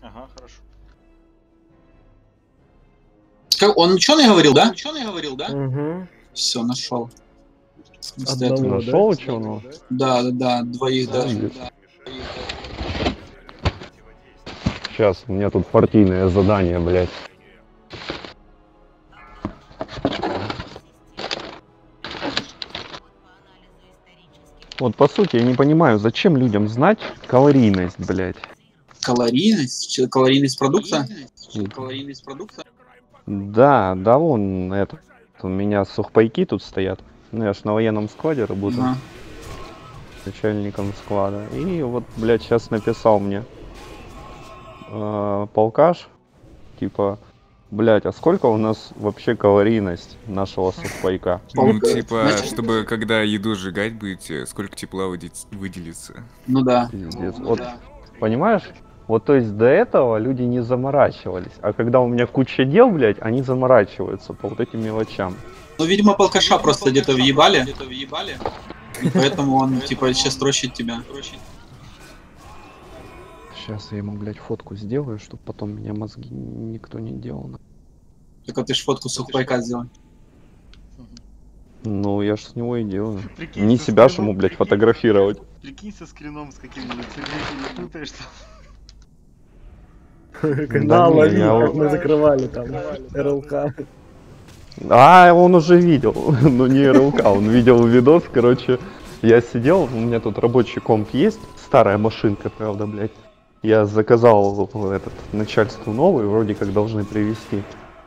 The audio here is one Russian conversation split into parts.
Ага, хорошо. Он ученый говорил, да? Ученый говорил, да? Угу. Все, нашел. Одного, Нашел да? ученого? Да, двоих даже. Сейчас, у меня тут партийное задание, блядь. Вот по сути я не понимаю, зачем людям знать калорийность, блядь. Калорийность? Калорийность продукта? Калорийность продукта? Да, вон это. У меня сухпайки тут стоят. Ну я ж на военном складе работаю. Ага. Начальником склада. И вот, блядь, сейчас написал мне полкаш, типа, блядь, а сколько у нас вообще калорийность нашего сухпайка? Ну, типа, Значит- чтобы когда еду сжигать будете, сколько тепла выделится. Ну да. Пиздец. Вот, понимаешь? Вот, то есть до этого люди не заморачивались, а когда у меня куча дел, блядь, они заморачиваются по вот этим мелочам. Ну, видимо, полкаша просто где-то въебали. И поэтому он, типа, сейчас трощит тебя. Сейчас я ему, блядь, фотку сделаю, чтобы потом меня мозги никто не делал. Так вот ты ж фотку сухпайка сделал. Ну, я ж с него и делаю. Прикинь, Не со себя ж скрином, ему, блядь, прикинь. фотографировать. Прикинь со скрином с каким-нибудь не путаешь там. Когда не, лови, я как вот- мы закрывали там РЛК. А, он уже видел. Ну, не РЛК, он видел видос, короче. Я сидел, у меня тут рабочий комп есть, старая машинка, правда, блядь. Я заказал этот начальству новый, вроде как должны привезти.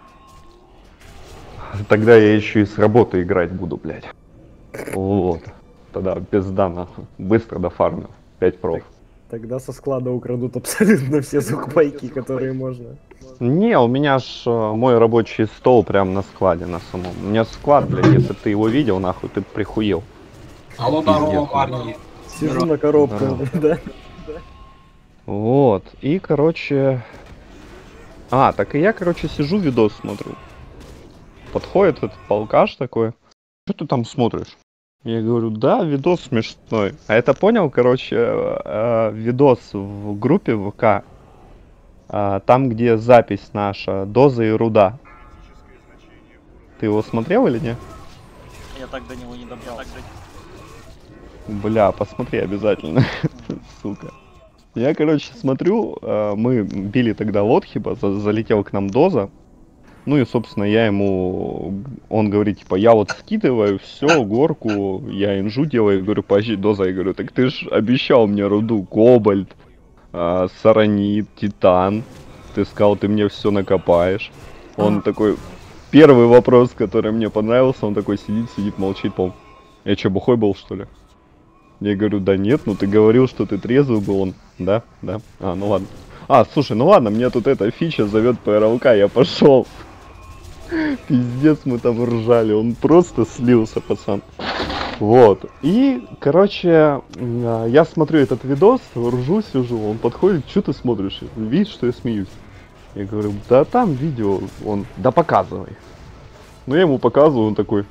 Тогда я еще и с работы играть буду, блядь. Вот. Тогда пизда нахуй. Быстро дофармил. 5 проф. Тогда со склада украдут абсолютно все сухпайки, которые можно. Не, у меня ж мой рабочий стол прям на складе на самом. У меня склад, блядь, если ты его видел, нахуй, ты прихуел. Алло, здорово, парни. Сижу на коробках, да. Вот. И, короче... так и я, короче, сижу, видос смотрю. Подходит этот полкаш такой. Что ты там смотришь? Я говорю, да, видос смешной. А это понял, короче, видос в группе ВК. Там, где запись наша, доза и руда. Ты его смотрел или нет? Я так до него не добрался. Бля, посмотри обязательно. Сука. Я, короче, смотрю, мы били тогда Лотхиба, залетел к нам доза. Ну и, собственно, он говорит, типа, я вот скидываю все, горку, я инжу делаю, говорю, подожди, доза, я говорю, так ты ж обещал мне руду, кобальт, саранит, титан, ты сказал, ты мне все накопаешь. Он такой, первый вопрос, который мне понравился, он такой сидит, молчит, пол. Я что, бухой был, что ли? Я говорю, да нет, ну ты говорил, что ты трезвый был, он, да, ну ладно. Слушай, ну ладно, мне тут эта фича зовет по РЛК, я пошел. Пиздец, мы там ржали, он просто слился, пацан. Вот, и, короче, я смотрю этот видос, ржу, сижу, он подходит, что ты смотришь, видишь, что я смеюсь? Я говорю, да там видео, он, да показывай. Ну я ему показываю, он такой,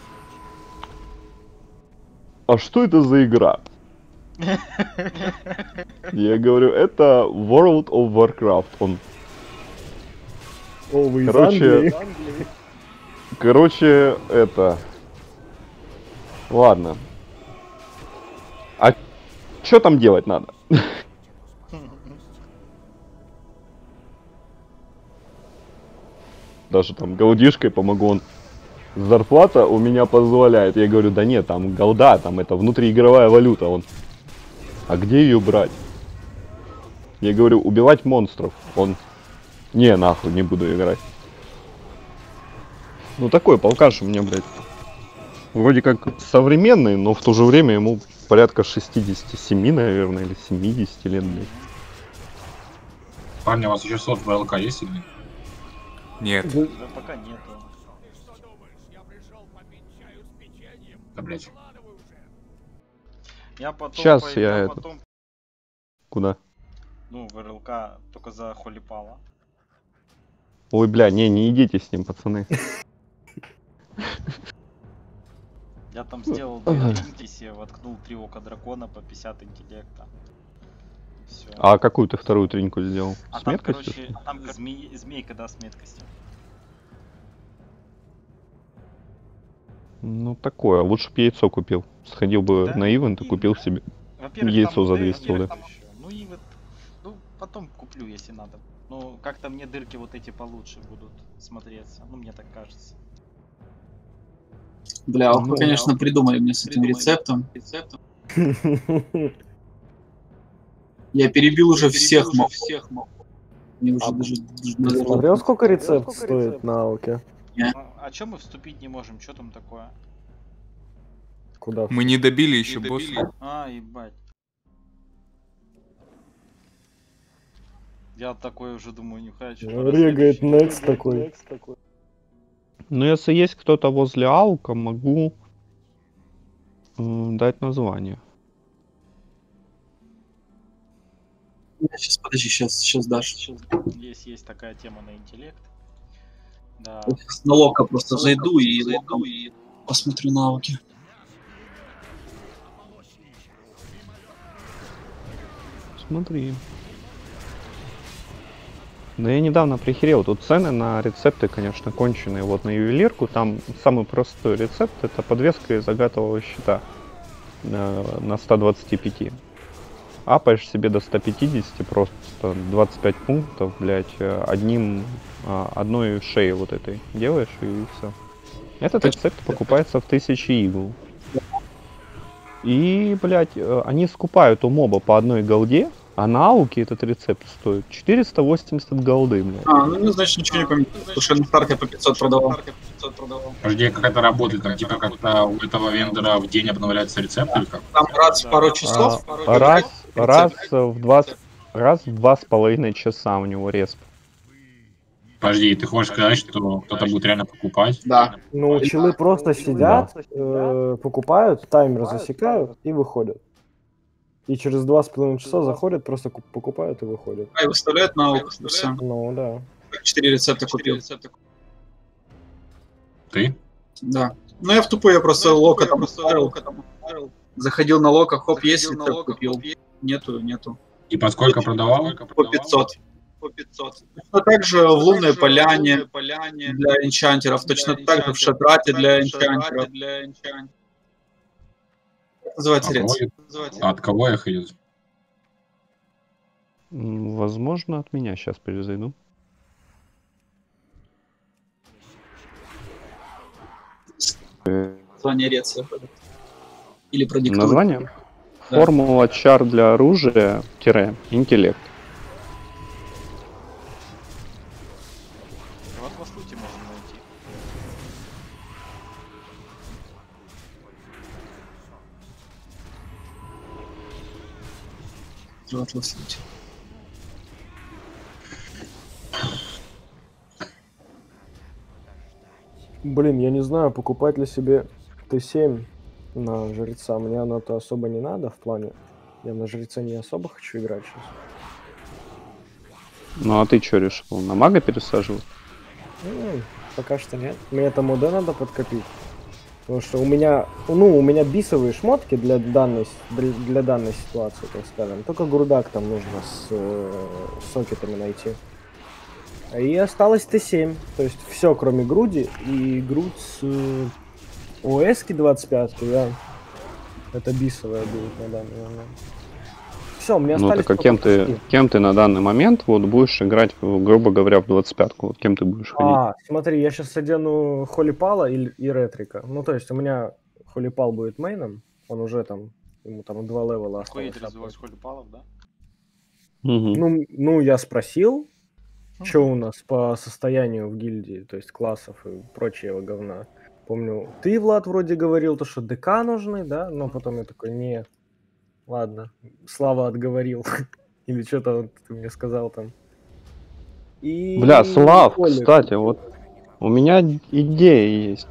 а что это за игра? Я говорю, это World of Warcraft. Он, О, вы из короче, Англии? короче, это... Ладно. А что там делать надо? Даже там голдишкой помогу, он. Зарплата у меня позволяет. Я говорю, да нет, там голда, там это внутриигровая валюта. Он, а где ее брать? Я говорю, убивать монстров. Он, не, нахуй, не буду играть. Ну такой полкаш у меня, блядь. Вроде как современный, но в то же время ему порядка 67, наверное, или 70 лет, блядь. Парни, у вас еще слот в ВЛК есть или нет? Нет. Да пока нету. Да, блядь. Я потом Щас пойду, я это- потом, Куда? ну, в РЛК только за Холипала. Ой, бля, не идите с ним, пацаны. Я там сделал две линки себе, воткнул 3 ока дракона по 50 интеллекта. Все. А какую ты вторую треньку сделал? А С там, меткостью? короче, там змейка, да, с меткостью. Ну такое, лучше бы яйцо купил. Сходил бы Да? на ивент и купил себе. Во-первых, Яйцо там за дырки, 200 уда. там ещё. Ну и вот, ну потом куплю, если надо. Ну как-то мне дырки вот эти получше будут смотреться. Ну мне так кажется. Бля, ох, Ну, вы, конечно, придумали мне с этим рецептом. Я перебил уже всех моб. Мне уже даже... Ты смотрел, сколько рецепт стоит на Алке? Ну, а чё мы вступить не можем? Что там такое? Куда? Мы не добили еще босса. А, ебать. Я такой уже думаю, не хочу. Регает next такой. Ну если есть кто-то возле Алка, могу дать название. Сейчас, подожди, сейчас дашь. Есть такая тема на интеллект. Да. На лока просто зайду и посмотрю навыки. Смотри. Да я недавно прихерел, тут цены на рецепты, конечно, конченые. Вот на ювелирку там самый простой рецепт — это подвеска из агатового щита на 125. Апаешь себе до 150, просто 25 пунктов, блять, одной шеи вот этой делаешь и все. Этот рецепт покупается в 1000 игл. И, блять, они скупают у моба по одной голде, а на ауке этот рецепт стоит 480 голды, блядь. Ну значит ничего не поменялось, потому что на старте по 500 продавал. Подожди, как это работает? Там типа как-то у этого вендора в день обновляется рецепт или как? Там раз в пару часов. Раз в 2,5 часа у него респ. Подожди, ты хочешь сказать, что кто-то будет реально покупать? Да. Ну, челы просто сидят, покупают, таймер засекают и выходят. И через 2,5 часа заходят, просто покупают и выходят. И выставляют на аук, и все. Ну, да. 4 рецепта купил. Ты? Да. Ну я в тупую, я просто лока там оставил. Заходил на лока, хоп, есть рецепт, купил. Нету. И по сколько продавал? По 500. Точно так же в лунной поляне для энчантеров, точно так же в шатрате для энчантеров. Называется рецепт. А от кого их идет? Возможно, от меня сейчас перезайду. Название рецепта. Или продиктуй. Название? Да. Формула чар для оружия — интеллект. Вот по сути можно найти. Блин, я не знаю, покупать ли себе Т7 на жреца. Мне оно-то особо не надо в плане. Я на жреца не особо хочу играть сейчас. Ну а ты что решил? На мага пересаживать? Пока что нет. Мне там ОД надо подкопить. Потому что у меня бисовые шмотки для данной ситуации, так скажем. Только грудак там нужно с сокетами найти. И осталось Т7. То есть все, кроме груди. И грудь с ОС-ки 25, да. Это бисовая будет на данный момент. Все, мне Ну остались так а кем ты на данный момент вот будешь играть, грубо говоря, в 25-ку? Вот кем ты будешь ходить? Смотри, я сейчас одену Холипала и Ретрика. Ну, то есть у меня Холипал будет мейном. Он уже там, ему там 2 левела Какой осталось. развивать Холипалов, да? Мгм. Ну, я спросил, что у нас по состоянию в гильдии, то есть классов и прочего говна. Помню, ты, Влад, вроде говорил, то, что ДК нужны, да? Но потом я такой, не, ладно, Слава отговорил. Или что-то вот ты мне сказал там. И... Бля, Слав, Оля. кстати, вот у меня идея есть.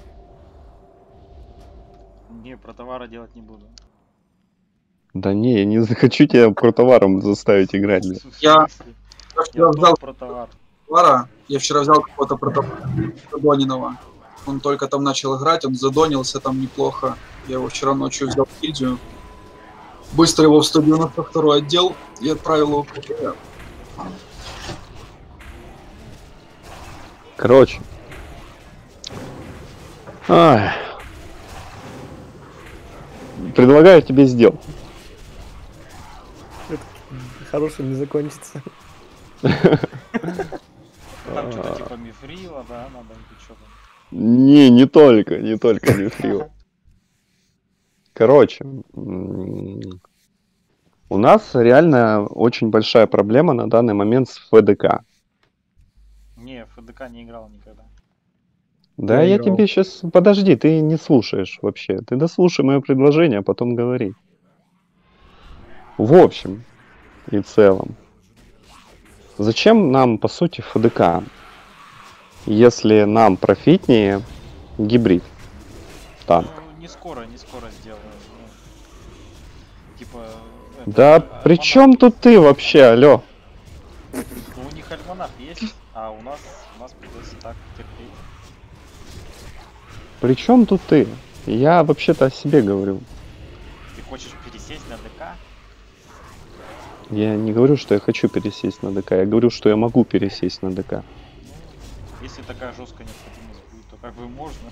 Не, про товары делать не буду. Да не, я не захочу тебя про товаром заставить играть, бля. Я Я взял про товар. товара, я вчера взял какого-то Задонинова. Он только там начал играть, он задонился там неплохо. Я его вчера ночью взял в гильдию. Быстро его в 192 отдел и отправил его в КПР. Короче. Ай. Предлагаю тебе сделку. Хорошим не закончится. Там что-то типа мифрила, да, надо или что там. Не только мифрил. Короче, у нас реально очень большая проблема на данный момент с ФДК. Не, в ФДК не играл никогда. Да, Я я играл. тебе сейчас... Подожди, ты не слушаешь вообще. Ты дослушай мое предложение, а потом говори. В общем и целом, зачем нам, по сути, ФДК, если нам профитнее гибрид танк? Ну, не скоро сделаю. Ну, типа... Да при чем тут ты вообще, алё? Ну, у них альманах есть, а у нас придется так терпеть. При чем тут ты? Я вообще-то о себе говорю. Ты хочешь пересесть на ДК? Я не говорю, что я хочу пересесть на ДК, я говорю, что я могу пересесть на ДК. Ну, если такая жесткая необходимость будет, то как бы можно.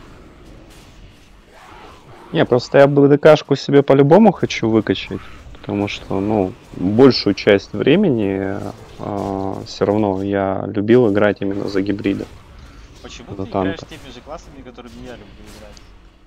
Не, просто я БДКшку себе по-любому хочу выкачать, потому что, ну, большую часть времени все равно я любил играть именно за гибрида. Почему За ты танка. играешь теми же классами, которыми я люблю играть?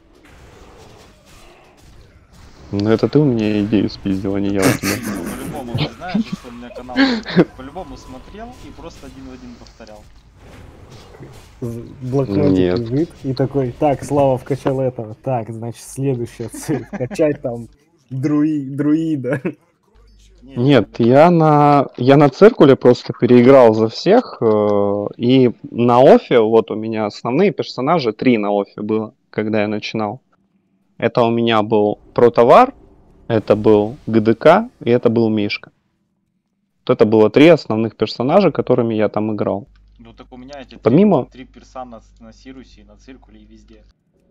Ну это ты у меня идею спиздил, а не я у тебя. По-любому, ты знаешь, что у меня канал по-любому смотрел и просто один в один повторял. Блокнотик Нет. лежит и такой, так, Слава вкачал этого, так, значит, следующая цель, качать там друида. Нет, я на циркуле просто переиграл за всех, и на офе, вот у меня основные персонажи, 3 на офе было, когда я начинал. Это у меня был Протовар, это был ГДК и это был Мишка. Вот это было 3 основных персонажа, которыми я там играл. Ну так у меня эти Помимо- три персона на Сирусе, на циркуле и везде.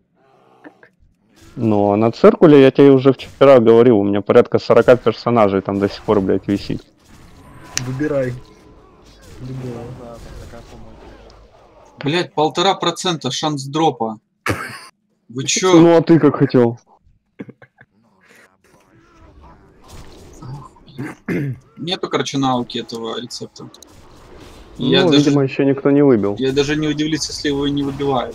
Но на циркуле, я тебе уже вчера говорил, у меня порядка 40 персонажей там до сих пор, блядь, висит. Выбирай. Да, там такая помойка. Блять, 1,5% шанс дропа. Вы чё? Ну а ты как хотел? Нету, короче, науки этого рецепта. Ну, Я видимо, еще никто не выбил. Я даже не удивлюсь, если его не выбивают.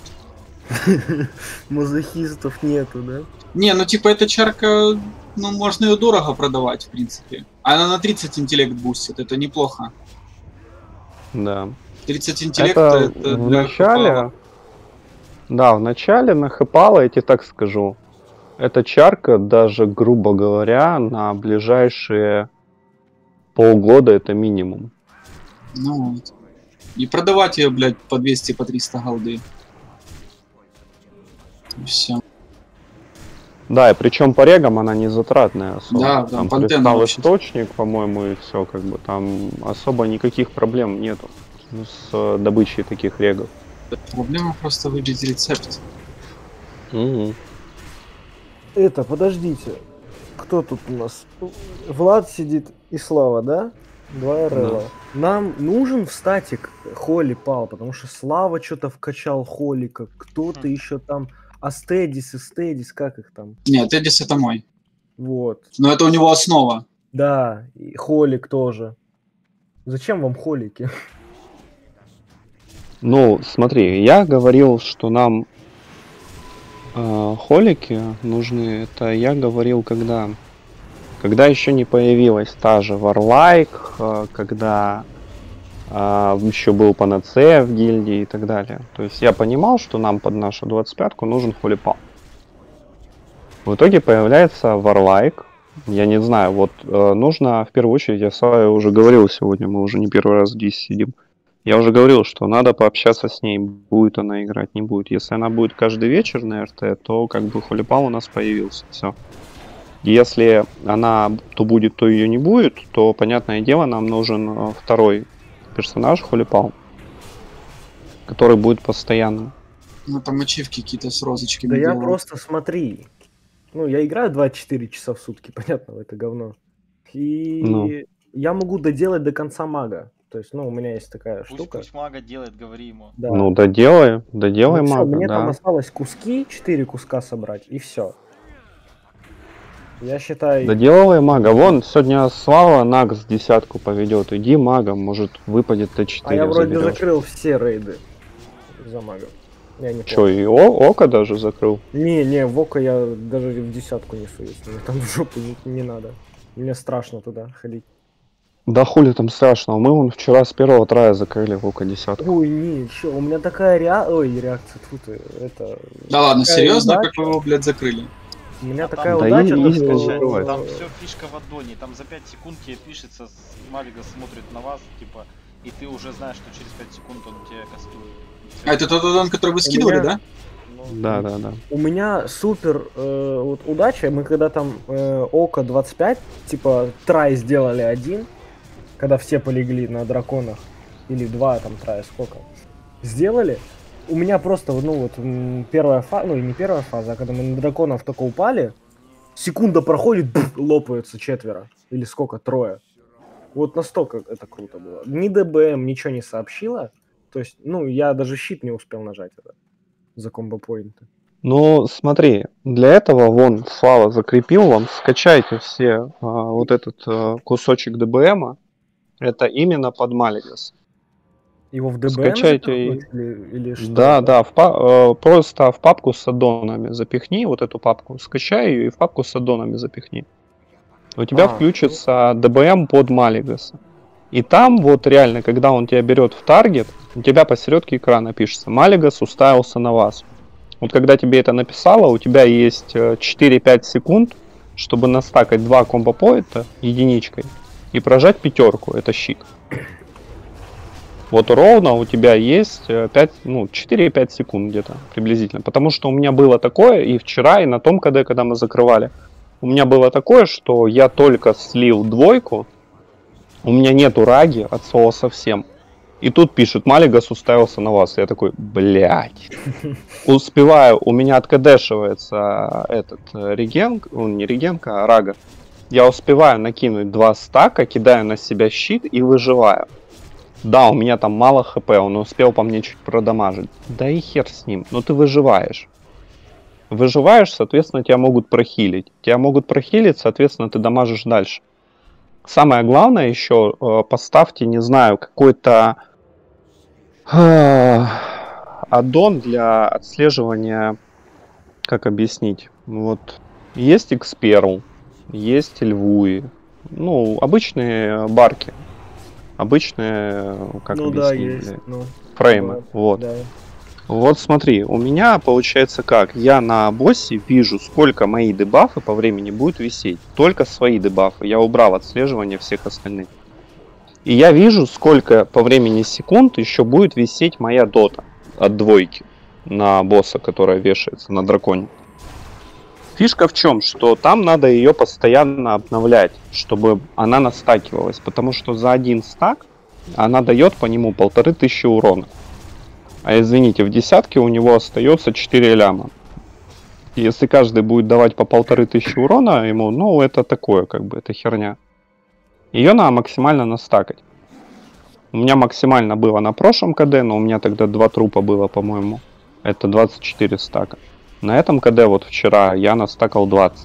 Мазохистов нету, да? Не, ну типа эта чарка, ну можно ее дорого продавать, в принципе. Она на 30 интеллект бустит, это неплохо. Да. 30 интеллекта это в для начале... Хэпала. Да, в начале на Хэпала, я тебе так скажу, эта чарка даже, грубо говоря, на ближайшие полгода это минимум. Ну вот. И продавать ее, блядь, по 200, по 300 голды. И все. Да, и причем по регам она не затратная особо. Да, да, там пантена кристалл вообще. источник, по-моему, и все, как бы там особо никаких проблем нету с добычей таких регов. Проблема просто выбить рецепт. Мгм. Это, подождите. Кто тут у нас? Влад сидит и Слава, да? 2 РЛа. Нам нужен в статик Холли Пал, потому что Слава что-то вкачал Холлика, кто-то еще там Астедис и Стедис, как их там? Нет, Эдис это мой. Вот. Но это у него основа. Да, и Холик тоже. Зачем вам Холики? Ну, смотри, я говорил, что нам холики нужны. Это я говорил, когда еще не появилась та же Warlike, когда еще был Панацея в гильдии и так далее. То есть я понимал, что нам под нашу 25-ку нужен холипал. В итоге появляется Warlike. Я не знаю, вот нужно в первую очередь, я с вами уже говорил сегодня, мы уже не первый раз здесь сидим. Я уже говорил, что надо пообщаться с ней, будет она играть, не будет. Если она будет каждый вечер на РТ, то как бы холипал у нас появился, все. Если она то будет, то ее не будет, то, понятное дело, нам нужен второй персонаж, холипал, который будет постоянным. Ну там ачивки какие-то с розочками. Да я делал. просто смотри. Ну, я играю 24 часа в сутки, понятно, в это говно. И Ну. я могу доделать до конца мага. То есть, ну, у меня есть такая штука. Пусть мага делает, говори ему. Да. Ну, доделай Ну, всё, мага, мне там да. осталось куски, 4 куска собрать, и все. Я считаю... Доделывай мага. Вон, сегодня Слава Накс 10 поведет. Иди магом, может выпадет Т4. А я вроде заберешь. закрыл все рейды за магов. Я не Чё, помню. и Око даже закрыл? Не, в Око я даже в 10 не суюсь. Мне там в жопу не надо. Мне страшно туда ходить. Да хули там страшного. Мы вон вчера с первого трая закрыли в Око 10. Ой, не, чё, у меня такая реакция, тут это... Да ладно, такая серьезно, удача. как вы его, блядь, закрыли? У меня Там такая да удача, и то, есть, что... скачать. Там все фишка в аддоне, там за 5 секунд тебе пишется, Малига смотрит на вас, типа, и ты уже знаешь, что через 5 секунд он тебе кастует. А это тот аддон, который вы скидывали, меня- да? Ну, Да. У меня супер вот удача, мы когда там Око 25, типа трай сделали один, когда все полегли на драконах, или 2 там трая, сколько, сделали, у меня просто, ну вот, первая фаза, ну и не первая фаза, а когда мы на драконов только упали, секунда проходит, лопаются 4, или сколько, 3. Вот настолько это круто было. Ни ДБМ ничего не сообщила, то есть, ну, я даже щит не успел нажать это за комбо-поинты. Ну, смотри, для этого вон Слава закрепил вам, скачайте все вот этот кусочек ДБМа. Это именно под Малигас. Его в ДБМ Скачайте и- запихнуть или что? Да, просто в папку с аддонами запихни вот эту папку, скачай ее и в папку с аддонами запихни. У тебя включится ДБМ под Малигаса. И там вот реально, когда он тебя берет в таргет, у тебя посередке экрана пишется «Малигас уставился на вас». Вот когда тебе это написало, у тебя есть 4-5 секунд, чтобы настакать 2 комбо-поинта единичкой и прожать 5, это щит. Вот ровно у тебя есть 4-5 секунд где-то приблизительно. Потому что у меня было такое и вчера, и на том КД, когда мы закрывали. У меня было такое, что я только слил 2, у меня нету раги от слова совсем. И тут пишет, Малигас уставился на вас. Я такой, блядь. Успеваю, у меня откадешивается этот реген, он не регенка, а рага. Я успеваю накинуть 2 стака, кидаю на себя щит и выживаю. Да, у меня там мало хп, он успел по мне чуть продамажить. Да и хер с ним, но ты выживаешь. Выживаешь, соответственно, тебя могут прохилить. Тебя могут прохилить, соответственно, ты дамажишь дальше. Самое главное еще, поставьте, не знаю, какой-то аддон для отслеживания, как объяснить. Вот есть Xperl, есть Львуи, ну, обычные барки. Обычные, как Ну да, объяснить, есть. Ну, фреймы. да, Вот. да. Вот смотри, у меня получается как? Я на боссе вижу, сколько мои дебафы по времени будут висеть. Только свои дебафы. Я убрал отслеживание всех остальных. И я вижу, сколько по времени секунд еще будет висеть моя дота от 2 на босса, которая вешается на драконе. Фишка в чем? Что там надо ее постоянно обновлять, чтобы она настакивалась. Потому что за 1 стак она дает по нему 1500 урона. А извините, в 10 у него остается 4 ляма. И если каждый будет давать по 1500 урона ему, ну это такое, как бы, это херня. Ее надо максимально настакать. У меня максимально было на прошлом КД, но у меня тогда 2 трупа было, по-моему. Это 24 стака. На этом КД вот вчера я настакал 20.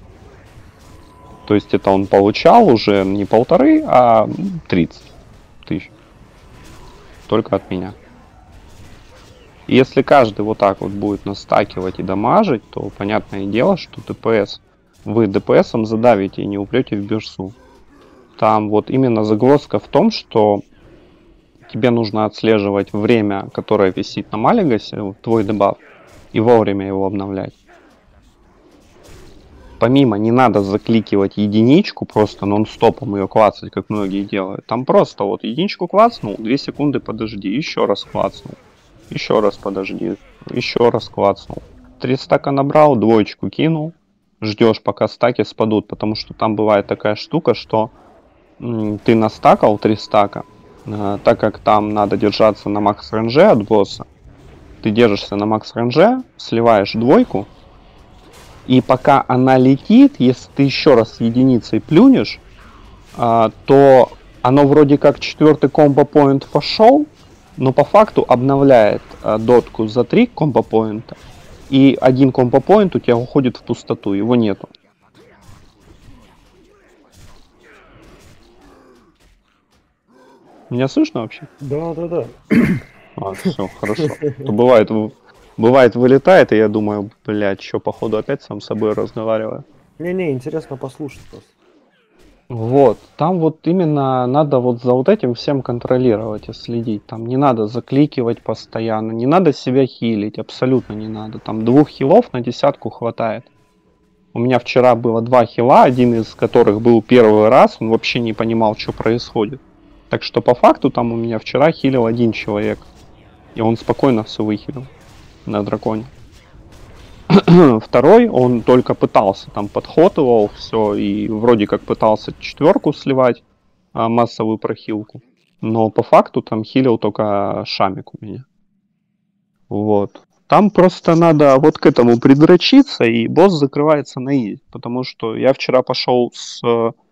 То есть это он получал уже не 1500, а 30 тысяч. Только от меня. И если каждый вот так вот будет настакивать и дамажить, то понятное дело, что ДПС, вы DPS-ом задавите и не упрете в бирсу. Там вот именно загвоздка в том, что тебе нужно отслеживать время, которое висит на Малигасе, твой дебаф, и вовремя его обновлять. Помимо не надо закликивать единичку, просто нон-стопом ее клацать, как многие делают. Там просто вот единичку клацнул, 2 секунды подожди, еще раз клацнул. Еще раз подожди, еще раз клацнул. 3 стака набрал, 2 кинул. Ждешь, пока стаки спадут, потому что там бывает такая штука, что ты настакал 3 стака, так как там надо держаться на макс ренже от босса. Ты держишься на макс ренже, сливаешь 2, И пока она летит, если ты еще раз единицей плюнешь, то оно вроде как 4-й комбо-поинт пошел, но по факту обновляет дотку за 3 комбо-поинта, и 1 комбо-поинт у тебя уходит в пустоту, его нету. Меня слышно вообще? Да. Все, хорошо. То бывает вылетает, и я думаю, блядь, что, походу опять сам с собой разговариваю. Не, интересно послушать просто. Вот, там вот именно надо вот за вот этим всем контролировать и следить. Там не надо закликивать постоянно, не надо себя хилить, абсолютно не надо. Там 2 хилов на 10 хватает. У меня вчера было 2 хила, один из которых был первый раз, он вообще не понимал, что происходит. Так что по факту там у меня вчера хилил 1 человек. И он спокойно все выхилил на драконе. Второй, он только пытался, там подхотывал все и вроде как пытался 4 сливать, массовую прохилку. Но по факту там хилил только Шамик у меня. Вот. Там просто надо вот к этому придрочиться, и босс закрывается на изи. Потому что я вчера пошел с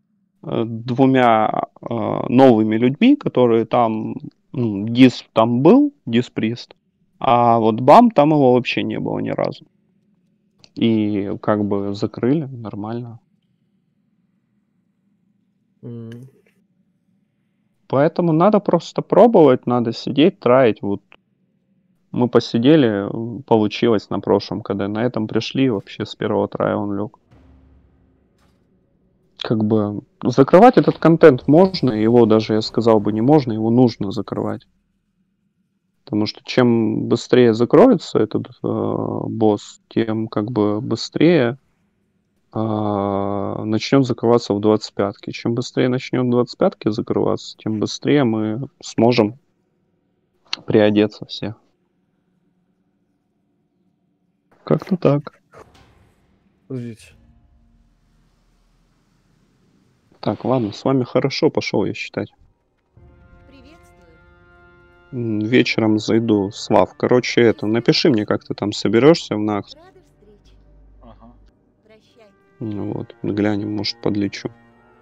2 новыми людьми, которые там, Дис там был, Дисприст, а вот Бам там его вообще не было ни разу. И как бы закрыли нормально. Поэтому надо просто пробовать, надо сидеть, траить. Вот мы посидели, получилось на прошлом, когда на этом пришли, вообще с первого трая он лег. Как бы закрывать этот контент можно, его даже, я сказал бы, не можно, его нужно закрывать. Потому что чем быстрее закроется этот босс, тем как бы быстрее начнем закрываться в 25-ки. Чем быстрее начнем 25-ки закрываться, тем быстрее мы сможем приодеться все. Как-то так. Подождите. Так, ладно, с вами хорошо, пошел я считать. Вечером зайду, Слав. Короче, это, напиши мне, как ты там соберешься в НАКС. Ага. Ну вот, глянем, может, подлечу.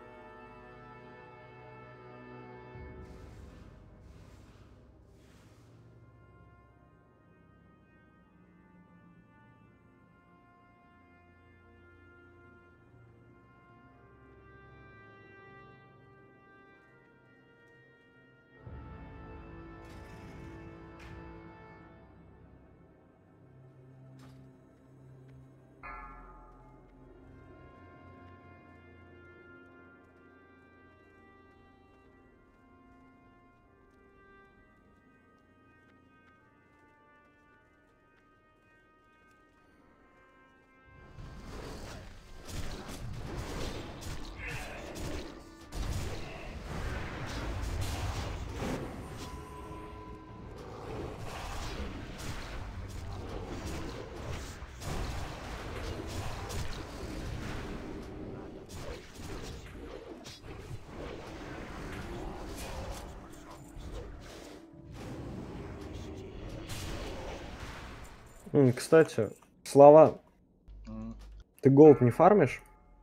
Кстати, Слава, М, ты голд не фармишь?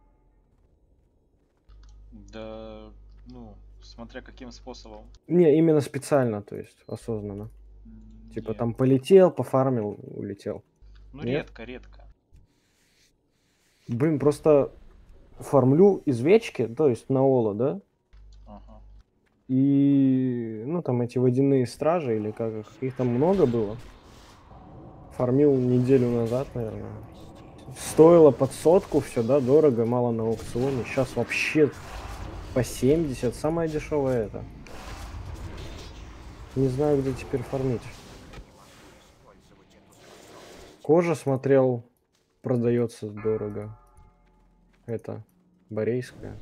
Да, ну, смотря каким способом. Не, именно специально, то есть осознанно. Типа Нет. там полетел, пофармил, улетел. Ну, нет? редко. Блин, просто фармлю извечки, то есть на Ола, да? Ага. И, ну, там эти водяные стражи, или как их там много было. Фармил неделю назад, наверное. Стоило под 100 все, да, дорого, мало на аукционе. Сейчас вообще по 70, самое дешевое это. Не знаю, где теперь фармить. Кожа, смотрел, продается дорого. Это борейская.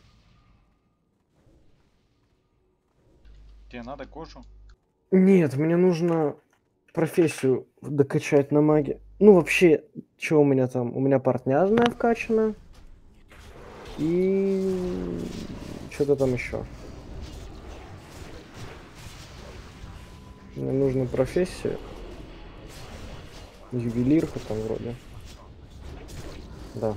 Тебе надо кожу? Нет, мне нужно профессию докачать на маге. Ну, вообще, что у меня там? У меня портняжная вкачана. И что-то там еще. Мне нужна профессия. Ювелирка там вроде. Да.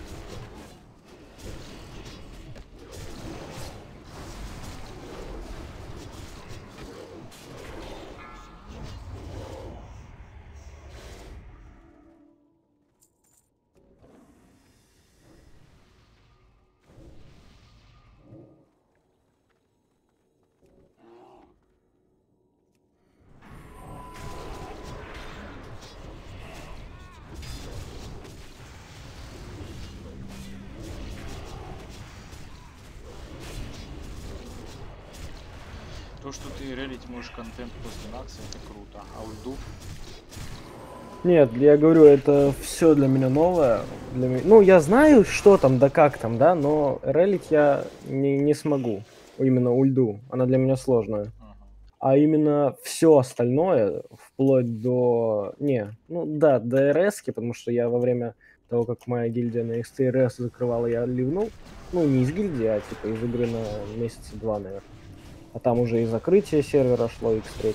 То, что ты релить можешь контент после Накса, это круто. А ульду? Нет, я говорю, это все для меня новое. Ну, я знаю, что там, да как там, да, но релить я не смогу. Именно ульду. Она для меня сложная. Ага. А именно все остальное, вплоть до... Не, ну да, до РСки, потому что я во время того, как моя гильдия на XT РС закрывала, я ливнул. Ну, не из гильдии, а типа из игры на месяца 2, наверное. А там уже и закрытие сервера шло X3.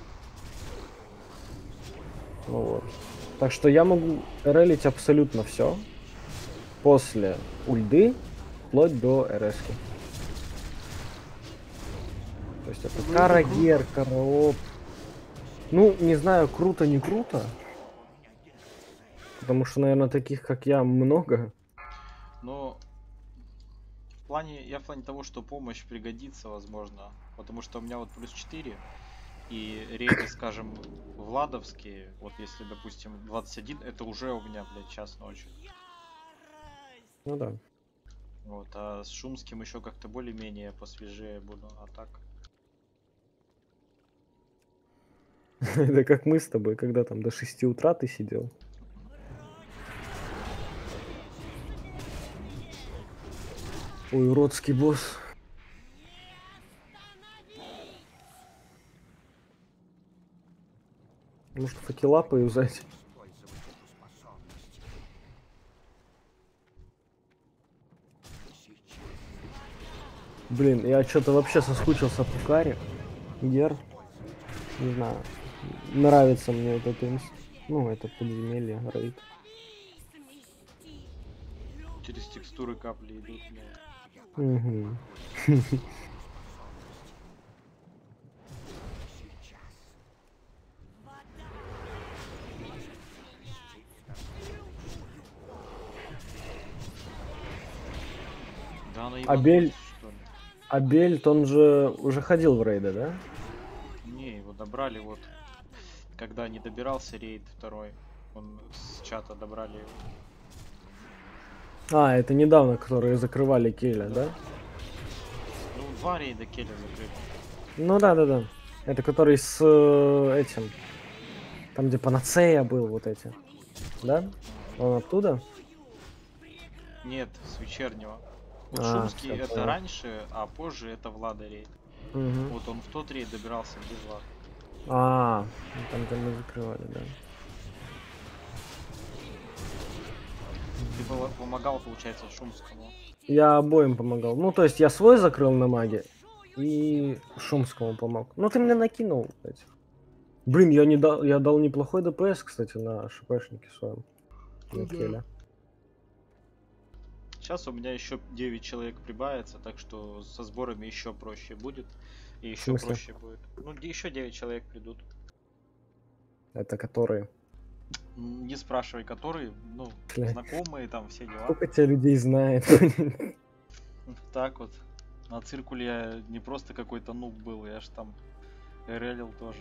Ну вот. Так что я могу релить абсолютно все после ульды, вплоть до РСки. То есть это карагер, караоп. Ну, не знаю, круто, не круто. Потому что, наверное, таких, как я, много. Но я в плане того, что помощь пригодится, возможно. Потому что у меня вот плюс 4. И рейды, скажем, владовские, вот если, допустим, 21, это уже у меня, блядь, час ночи. Ну да. Вот, а с шумским еще как-то более-менее посвежее буду, а так. Это как мы с тобой, когда там до 6 утра ты сидел. Ой, уродский босс. Может, факела поюзать? Блин, я что-то вообще соскучился по каре. Гер. Не знаю. Нравится мне вот это, ну, это подземелье, рейд. Через текстуры капли идут. Угу. Да, она Абель, что ли? Абель, он же уже ходил в рейды, да? Не, его добрали вот, когда не добирался рейд второй, он с чата добрали его. А, это недавно, которые закрывали Келя, да? Ну, 2 рейда Келя закрыли. Ну да. Это который с этим. Там, где Панацея был, вот эти. Да? Он оттуда? Нет, с вечернего. Вот А, Шумский всё, это понял. раньше, а позже это Влада рейд. Мгм. Вот он в тот рейд добирался без Влада. А, ну там, где мы закрывали, да. Ты помогал, получается, Шумскому. Я обоим помогал. Ну, то есть я свой закрыл на маге и Шумскому помог. Ну, ты мне накинул этих. Блин, я дал неплохой ДПС, кстати, на ШПшнике своем. На Келя. Сейчас у меня еще 9 человек прибавится, так что со сборами еще проще будет. И В еще смысле? проще будет. Ну, еще 9 человек придут. Это которые? Не спрашивай, которые, ну, Блядь. знакомые, там все дела. Сколько тебя людей знает? Так вот. На циркуле я не просто какой-то нуб был, я ж там релил тоже.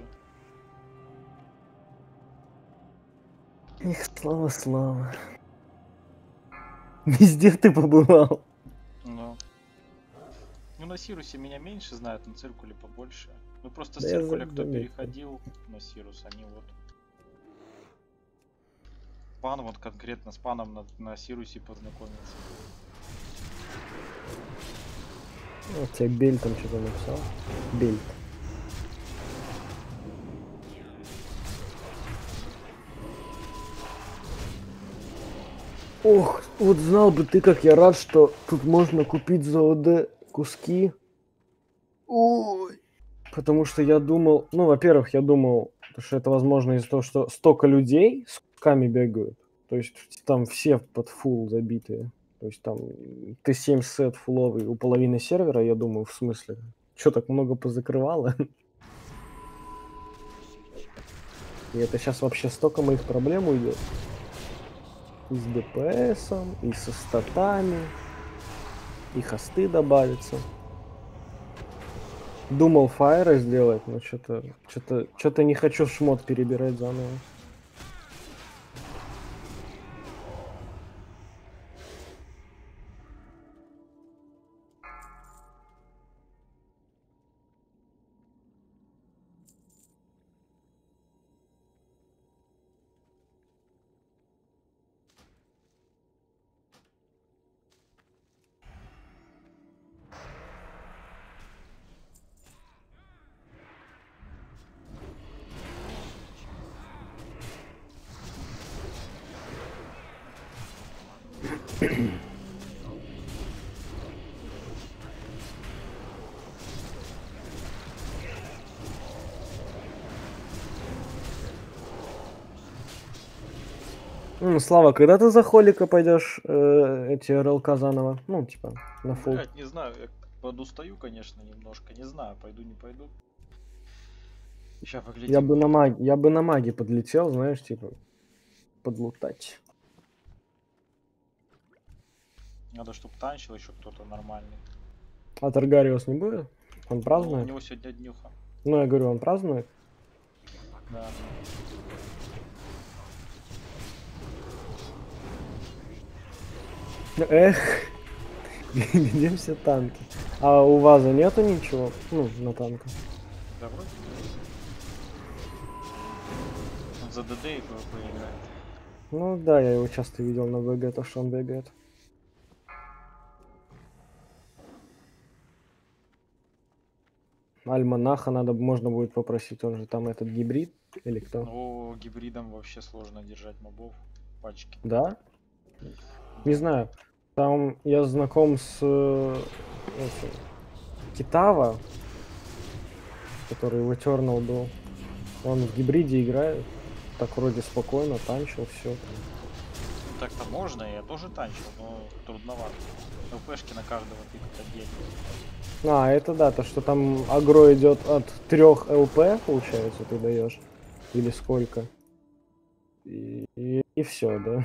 Эх, слава. Везде ты побывал. Ну. Ну, на Сирусе меня меньше знают, на циркуле побольше. Ну, просто с Да я циркуля кто заметил. переходил на Сирус, они вот. Пан вот конкретно с паном на Сирусе познакомился. Вот тебе Бель там что-то написал. Бельт. Ох, вот знал бы ты, как я рад, что тут можно купить за ОД куски. Ой. Потому что я думал, ну, во-первых, я думал, что это возможно из-за того, что столько людей с кусками бегают. То есть там все под фул забитые. То есть там Т7 сет фуловый у половины сервера, я думаю, в смысле. Чё так много позакрывало? И это сейчас вообще столько моих проблем уйдет. И с ДПСом, и со статами, и хосты добавятся. Думал фаера сделать, но что-то не хочу шмот перебирать заново. Слава, когда ты за холика пойдешь эти РЛК заново? Ну, типа, на фул. Блядь, не знаю, я подустаю, конечно, немножко. Не знаю, пойду, не пойду. Сейчас поглядим. Я бы на маге подлетел, знаешь, типа, подлутать. Надо, чтобы танчил еще кто-то нормальный. А Таргариус не будет? Он Ну, у празднует? него сегодня днюха. Ну, я говорю, он празднует? Да. Эх, где все танки? А у Ваза нету ничего? Ну, на танках. Да вроде. Он за ДД и ПВП играет. Ну да, я его часто видел на ВГ, то что он бегает. Альманаха можно будет попросить, он же там этот гибрид или кто? Ну, гибридом вообще сложно держать мобов. Пачки. Да? Не знаю. Там я знаком с Китава, который в Eternal был. Он в гибриде играет. Так вроде спокойно, танчил, все. Ну, так-то можно, я тоже танчил, но трудновато. ЛПшки на каждого тыкать отдельно. А, это да, то что там агро идет от 3 ЛП, получается, ты даешь. Или сколько. И все, да.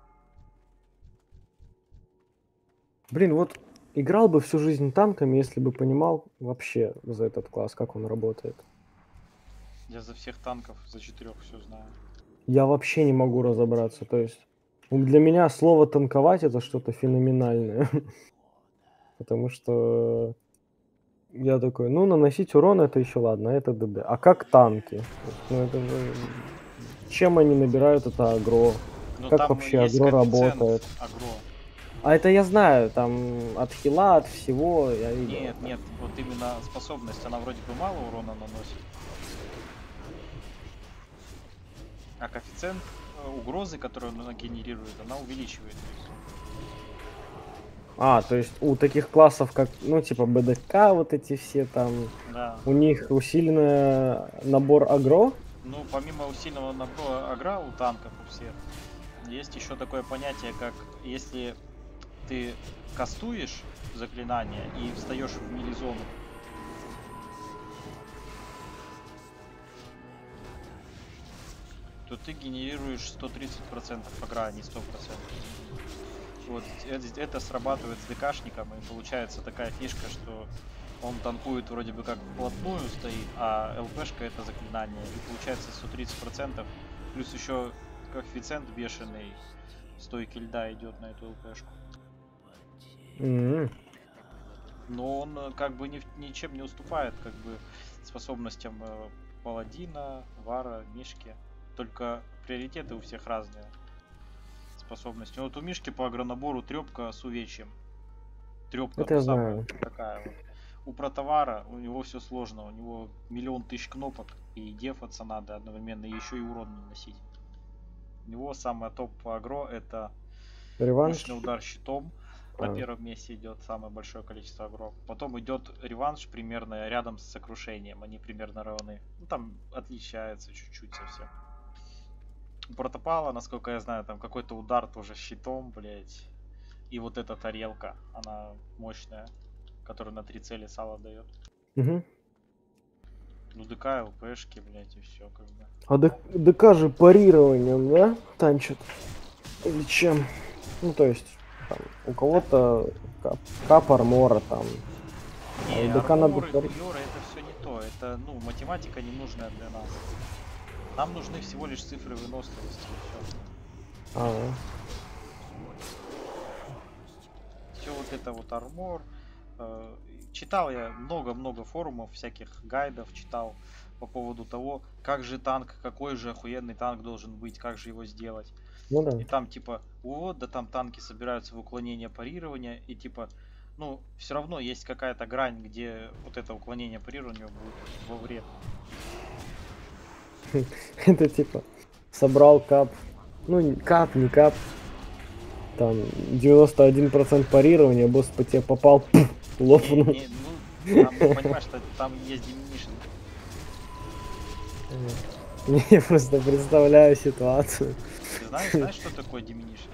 Блин, вот играл бы всю жизнь танками, если бы понимал вообще за этот класс, как он работает. Я за всех танков, за 4 все знаю. Я вообще не могу разобраться. То есть для меня слово танковать это что-то феноменальное. Потому что я такой, ну, наносить урон это еще ладно, это ДД. А как танки? Ну, это же... Чем они набирают это агро? Но Как там вообще есть агро коэффициент работает? агро. А это я знаю, там от хила, от всего, я видел. Нет, нет, вот именно способность, она вроде бы мало урона наносит. А коэффициент угрозы, которую она генерирует, она увеличивает. А, то есть у таких классов, как, ну, типа БДК, вот эти все там, Да. у них усиленный набор агро? Ну, помимо усиленного набора агро у танков у всех, есть еще такое понятие, как если ты кастуешь заклинание и встаешь в милизону, то ты генерируешь 130% агро, а не 100%. Вот это срабатывает с ДКшником, и получается такая фишка, что он танкует вроде бы как вплотную стоит, а ЛПшка это заклинание. И получается 130%, плюс еще коэффициент бешеный стойки льда идет на эту ЛПшку. Но он как бы ничем не уступает как бы способностям паладина, вара, мишки. Только приоритеты у всех разные способности. Вот у Мишки по агронабору трепка с увечьем. Трепка Это я самая знаю. такая вот. У протовара у него все сложно. У него 1 000 000 кнопок. И дефаться надо одновременно. И еще и урон наносить. У него самое топ по агро это Реванш? мощный удар щитом. А. На первом месте идет самое большое количество агро. Потом идет реванш примерно рядом с сокрушением. Они примерно равны. Ну там отличается чуть-чуть совсем. У протопала, насколько я знаю, там какой-то удар тоже щитом, блять. И вот эта тарелка, она мощная, которая на 3 цели сало дает. Угу. Ну ДК, ЛПшки, блять, и все как бы. А ДК же парированием, да, танчит? Или чем? Ну, то есть, там, у кого-то кап армора там. Не, ДК надо арморы, парить. хуёры, это все не то. Это, ну, математика не нужная для нас. Нам нужны всего лишь цифры выносливости и все. А, Все вот это вот армор. Читал я много-много форумов, всяких гайдов читал по поводу того, как же танк, какой же охуенный танк должен быть, как же его сделать. ну да. И там типа, вот, да там танки собираются в уклонение парирования, и типа, ну, все равно есть какая-то грань, где вот это уклонение парирования будет во вред. Это типа, собрал кап. Ну, кап, не кап. Там 91% парирования, босс по тебе попал, лопнул. Ну, там, понимаешь, что там есть диминишн. Я просто представляю ситуацию. Ты знаешь, что такое диминишн?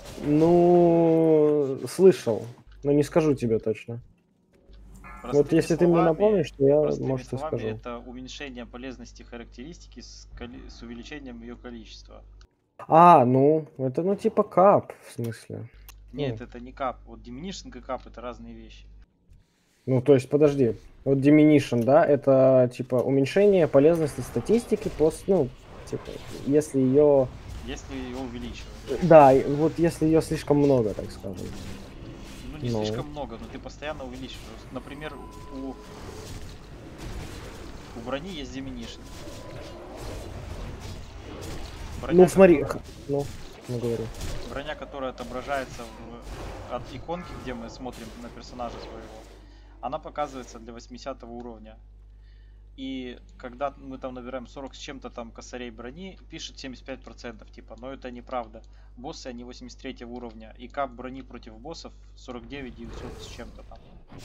Ну, слышал, но не скажу тебе точно. Вот Простыми если ты мне словами- напомнишь, то я, Простыми может, и словами, скажу. это уменьшение полезности характеристики с увеличением ее количества. А, ну, это ну типа кап, в смысле. Нет, это не кап. Вот diminution и кап это разные вещи. Ну, то есть, подожди. Вот diminution, да, это типа уменьшение полезности статистики ну, типа, если ее... Если ее увеличивать. Да, вот если ее слишком много, так скажем. Ну не Ну. слишком много, но ты постоянно увеличиваешь. Например, у брони есть diminution. Ну, смотри, которая- ну говорю. Броня, которая отображается от иконки, где мы смотрим на персонажа своего, она показывается для 80 уровня. И когда мы там набираем 40 с чем-то там косарей брони, пишет 75%, типа, но это неправда. Боссы, они 83 уровня, и кап брони против боссов 49 900 с чем-то там.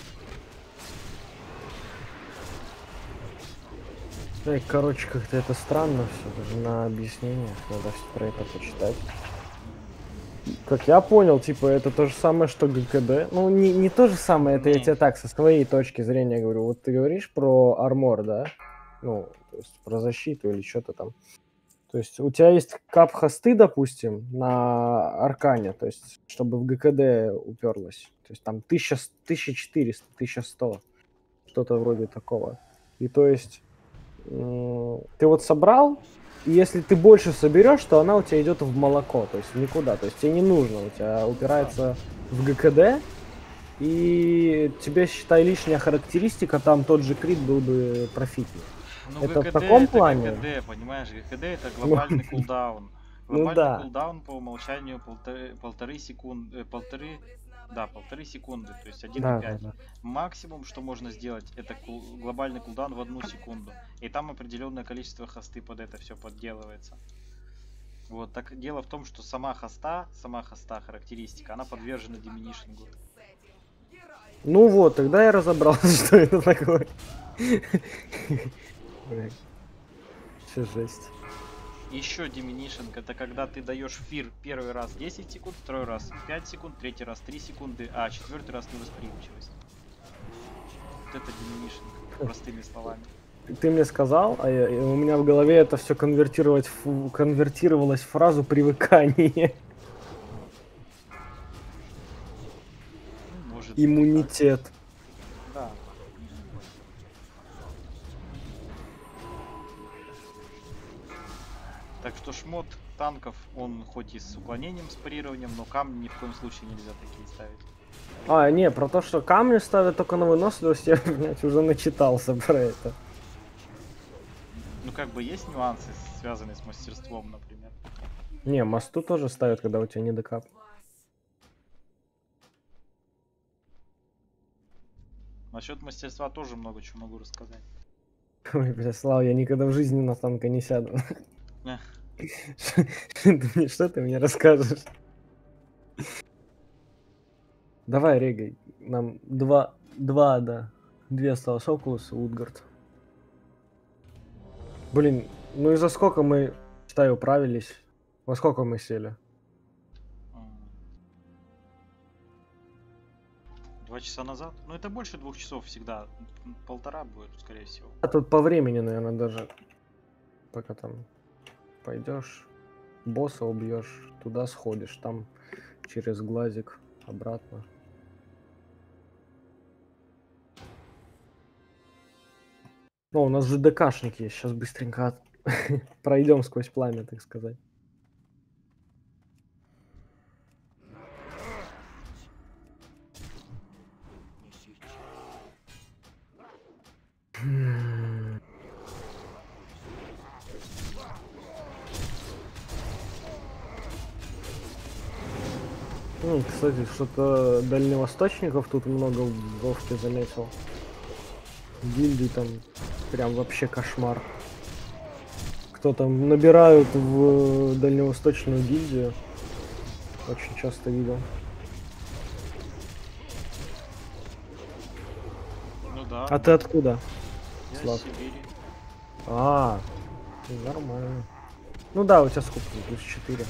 Так, короче, как-то это странно все, даже на объяснениях надо про это почитать. Как я понял, типа, это то же самое, что ГКД. Ну, не то же самое, это я Не. тебе так, со своей точки зрения говорю. Вот ты говоришь про армор, да? Ну, то есть про защиту или что-то там. То есть у тебя есть кап-хосты, допустим, на аркане, то есть чтобы в ГКД уперлось. То есть там 1400, 1100, что-то вроде такого. И то есть ты вот собрал, и если ты больше соберешь, то она у тебя идет в молоко, то есть никуда. То есть тебе не нужно, у тебя упирается в ГКД, и тебе, считай, лишняя характеристика, там тот же крит был бы профитнее. Ну, Это в ГКД таком это плане? ГКД, понимаешь? ГКД это глобальный кулдаун. Ну Глобальный да. кулдаун по умолчанию полторы секунды. Полторы секунды, то есть 1,5. Да, да, да. Максимум, что можно сделать, это глобальный кулдаун в 1 секунду. И там определенное количество хосты под это все подделывается. Вот, так дело в том, что сама хоста характеристика, она подвержена диминишингу. Ну вот, тогда я разобрался, что это такое. Все жесть. Еще диминишинг это когда ты даешь фир первый раз 10 секунд, второй раз 5 секунд, третий раз 3 секунды, а четвертый раз невосприимчивость. Вот это диминишинг, простыми словами. Ты мне сказал, а у меня в голове это все конвертировалось в фразу привыкание. Ну, может быть, Иммунитет. так. Да. Так что шмот танков, он хоть и с уклонением, с парированием, но камни ни в коем случае нельзя такие ставить. А, не, про то, что камни ставят только на выносливость, я, блядь, уже начитался про это. Ну как бы есть нюансы, связанные с мастерством, например. Не, мосту тоже ставят, когда у тебя не докап. Насчет мастерства тоже много чего могу рассказать. Ой, бля, Слава, я никогда в жизни на танка не сяду. Эх. Что ты мне расскажешь? Давай, регай. Нам две осталось, Окулус и Утгард. Блин, ну и за сколько мы, считаю, управились? Во сколько мы сели? 2 часа назад. Ну это больше 2 часов всегда. 1,5 будет, скорее всего. А тут по времени, наверное, даже. Пока там пойдешь, босса убьешь, туда сходишь, там через глазик обратно. О, у нас же ДКшник есть, сейчас быстренько пройдем сквозь пламя, так сказать. Кстати, что-то дальневосточников тут много в Вовке заметил. Гильдии там прям вообще кошмар. Кто там набирают в дальневосточную гильдию. Очень часто видел. Ну да. А ты откуда? Я Слав? из Сибири. Нормально. Ну да, у тебя сколько? Плюс 4.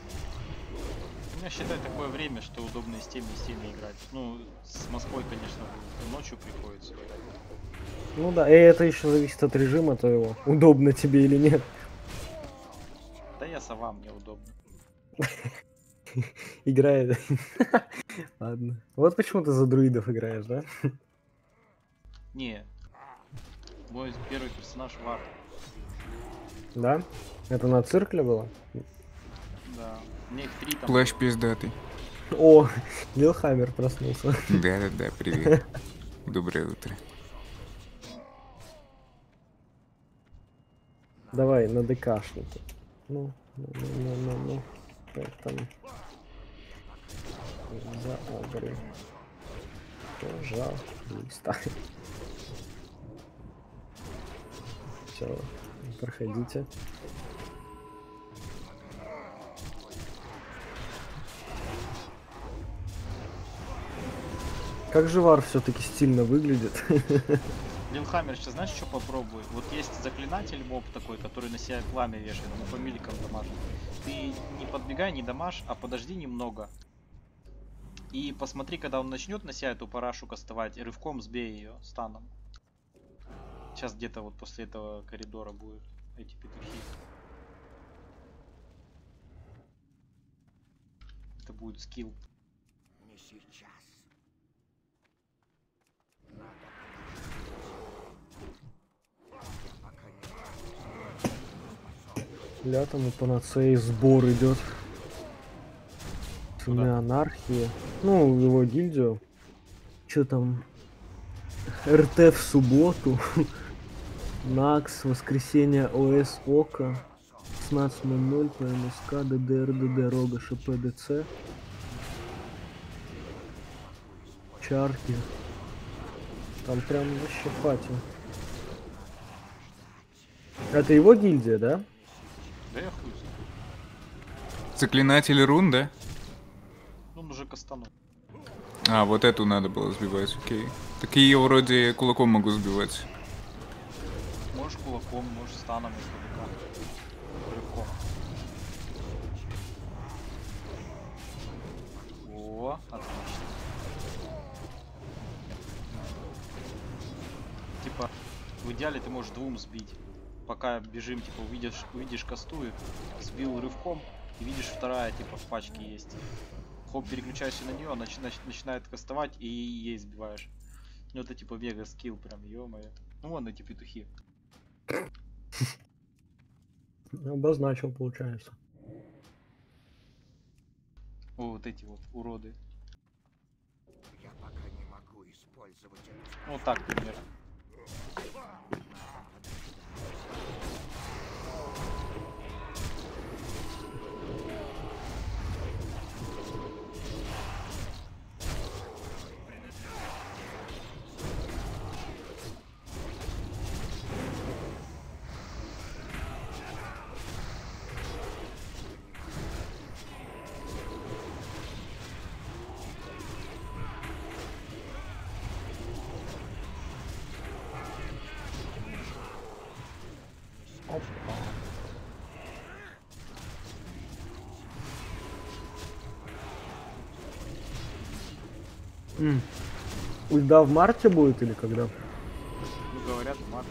У меня, считай, такое время, что удобно и с теми играть. Ну, с Москвой, конечно, ночью приходится. Ну да, и это еще зависит от режима твоего. Удобно тебе или нет. Да я сова, мне удобно. Играет. Ладно. Вот почему ты за друидов играешь, да? Не. Мой первый персонаж Вар. Да? Это на циркле было? Да. Мне их 3 там. Плащ было. пиздатый. О, Лилхаммер проснулся. Да-да-да, привет. Доброе утро. Давай, на ДКшнике. Ну. Как там? Заобри. Пожалуйста. Все, проходите. Как же Вар все-таки стильно выглядит. Лилхаммер, сейчас знаешь, что попробуй? Вот есть заклинатель моб такой, который на себя пламя вешает, ну по миликам дамажит. Ты не подбегай, не дамаж, а подожди немного. И посмотри, когда он начнет на себя эту парашу кастовать, рывком сбей ее станом. Сейчас где-то вот после этого коридора будут эти петухи. Это будет скилл. Ля, там у панацеи сбор идет. Куда? Анархии. Ну, в его гильдию. Че там? РТ в субботу. Накс, воскресенье, ОС Ока. 16:00 по МСК, ДДР, ДД, Рога, ШП, ДЦ. Чарки. Там прям вообще пати. Это его гильдия, да? Да я хуй знаю. Заклинатель рун, да? Он уже кастанул. А, вот эту надо было сбивать, окей. Так и ее вроде кулаком могу сбивать. Можешь кулаком, можешь станом издалека. Рывком. О, отлично. Типа, в идеале ты можешь 2 сбить. Пока бежим, типа, увидишь кастует, сбил рывком, и видишь вторая, типа, в пачке есть. Хоп, переключаешься на нее, начинает кастовать, и ей сбиваешь. Ну это типа мега скилл, прям, ё-моё. Ну вон эти петухи. Обозначил, получается. О, вот эти вот уроды. Вот так примерно. Ульда в марте будет или когда? Ну, говорят, в марте.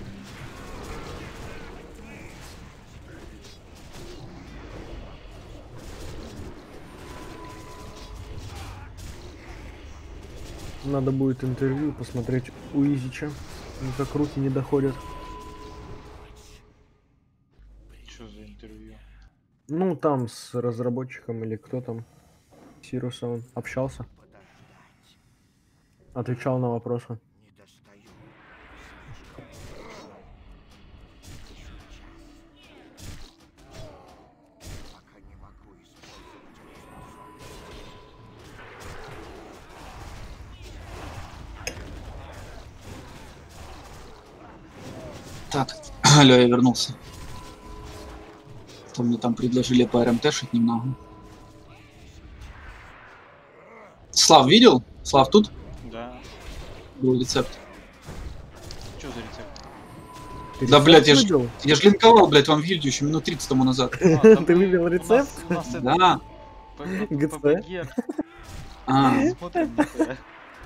Надо будет интервью посмотреть у Изича. Как руки не доходят. Что за интервью? Ну, там с разработчиком или кто там. Сируса он общался. Отвечал на вопросы. Так, алло, я вернулся. То мне там предложили по РМТ-шить немного. Слав видел? Слав тут? Да. Был рецепт. Что за рецепт? Ты Да, рецепт блядь, выбил? я ж линковал, блядь, вам в гильдию еще минут 30 тому назад. А, да Ты мы- выбил рецепт? У нас это Да. ГЦ? ППГ. А, Смотрим на тебя.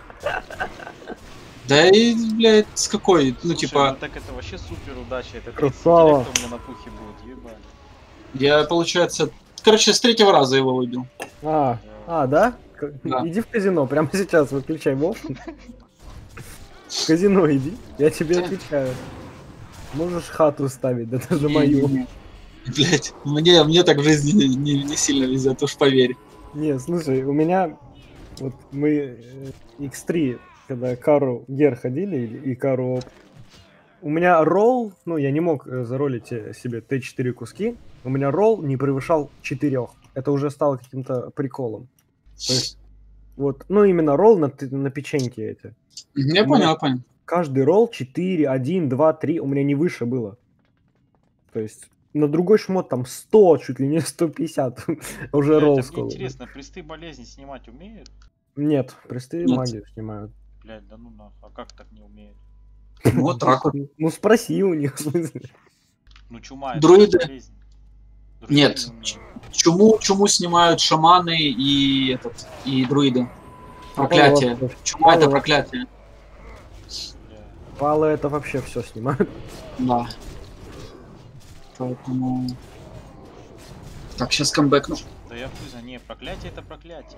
да и, блядь, с какой? Ну, Слушай, типа, ну так это вообще супер удача. Это 30 Красава. интеллекта у меня на пухе будет, ебать. я, получается, короче, с третьего раза его выбил. Да? Да. Иди в казино, прямо сейчас выключай Motion. В казино иди, я тебе отвечаю. Можешь хату ставить, да даже мою. Блядь, мне так в жизни не сильно везет, уж поверь. Не, слушай, у меня вот мы X3, когда Кару Гер ходили и Кару Оп, у меня ролл, ну я не мог заролить себе Т4 куски, у меня ролл не превышал 4. Это уже стало каким-то приколом. То есть, вот, ну именно ролл на печеньке эти. Я понял, понял. Каждый ролл 4, 1, 2, 3 у меня не выше было. То есть на другой шмот там 100, чуть ли не 150 уже Блядь, ролл а мне скоро. интересно, присты болезни снимать умеют? Нет, присты Нет. магию снимают. Блядь, да ну нахуй, а как так не умеют? Ну, вот так вот. Ну спроси у них, в смысле. Ну чума это Друиды. болезнь. Друиды Нет. не умеют. Чуму снимают шаманы и друиды. Проклятие. Чума это проклятие. Бля. Палы это вообще все снимают. Да. Поэтому... Так, сейчас камбэкну. Да я хуй знаю, не, проклятие это проклятие.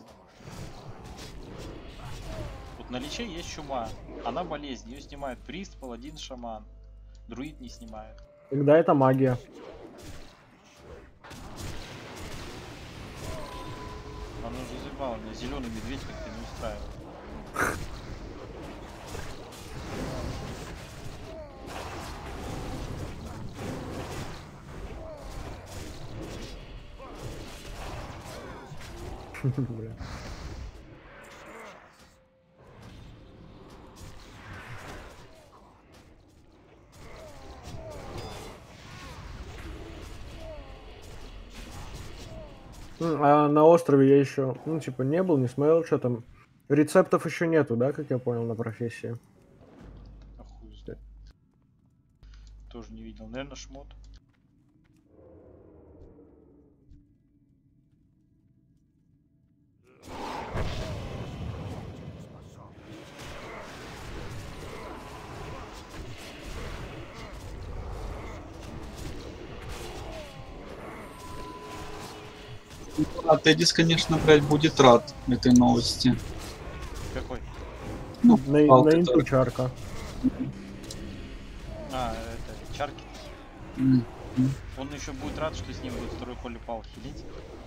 Вот на личе есть чума, она болезнь, ее снимает прист, паладин, шаман. Друид не снимает. Тогда это магия. Она уже заебала, меня зеленый медведь как-то не устраивает. Бля. А на острове я еще, ну, типа, не был, не смотрел, что там. Рецептов еще нету, да, как я понял, на профессии? А хуй знает. Тоже не видел. Наверное, шмот. А Тедис, конечно, блядь, будет рад этой новости. Какой? Ну, На палка инту тоже. чарка. А, это Чарки. М. Он еще будет рад, что с ним будет второй Холли Пал хилить.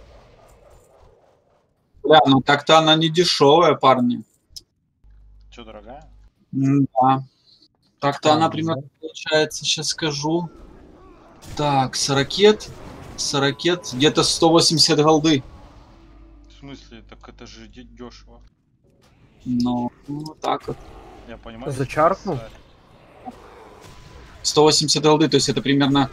Бля, ну так-то она не дешевая, парни. Че, дорогая? Да. Так-то она Да. примерно получается, сейчас скажу. Так, сорокет где-то 180 голды. В смысле? Так это же дешево. Ну, вот так вот. Я понимаю. За что чарку? это 180 голды, то есть это примерно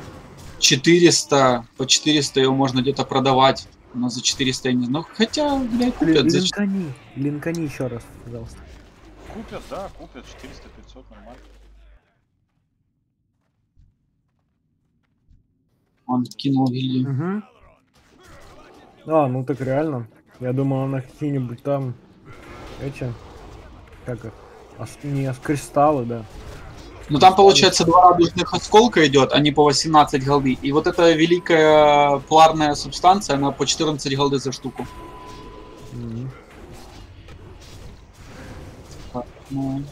400, по 400 его можно где-то продавать. Но за 400 я не знаю. Ну, хотя, блядь, купят за 400. Линкани еще раз, пожалуйста. Купят, да, купят 400-500, нормально. Он кинул гильдию. Угу. А, ну так реально. Я думал, на какие-нибудь там эти, как их, не кристаллы, да. Ну там получается 2 радужных осколка идет, они по 18 голды. И вот эта великая поларная субстанция, она по 14 голды за штуку. Мгм. Ну,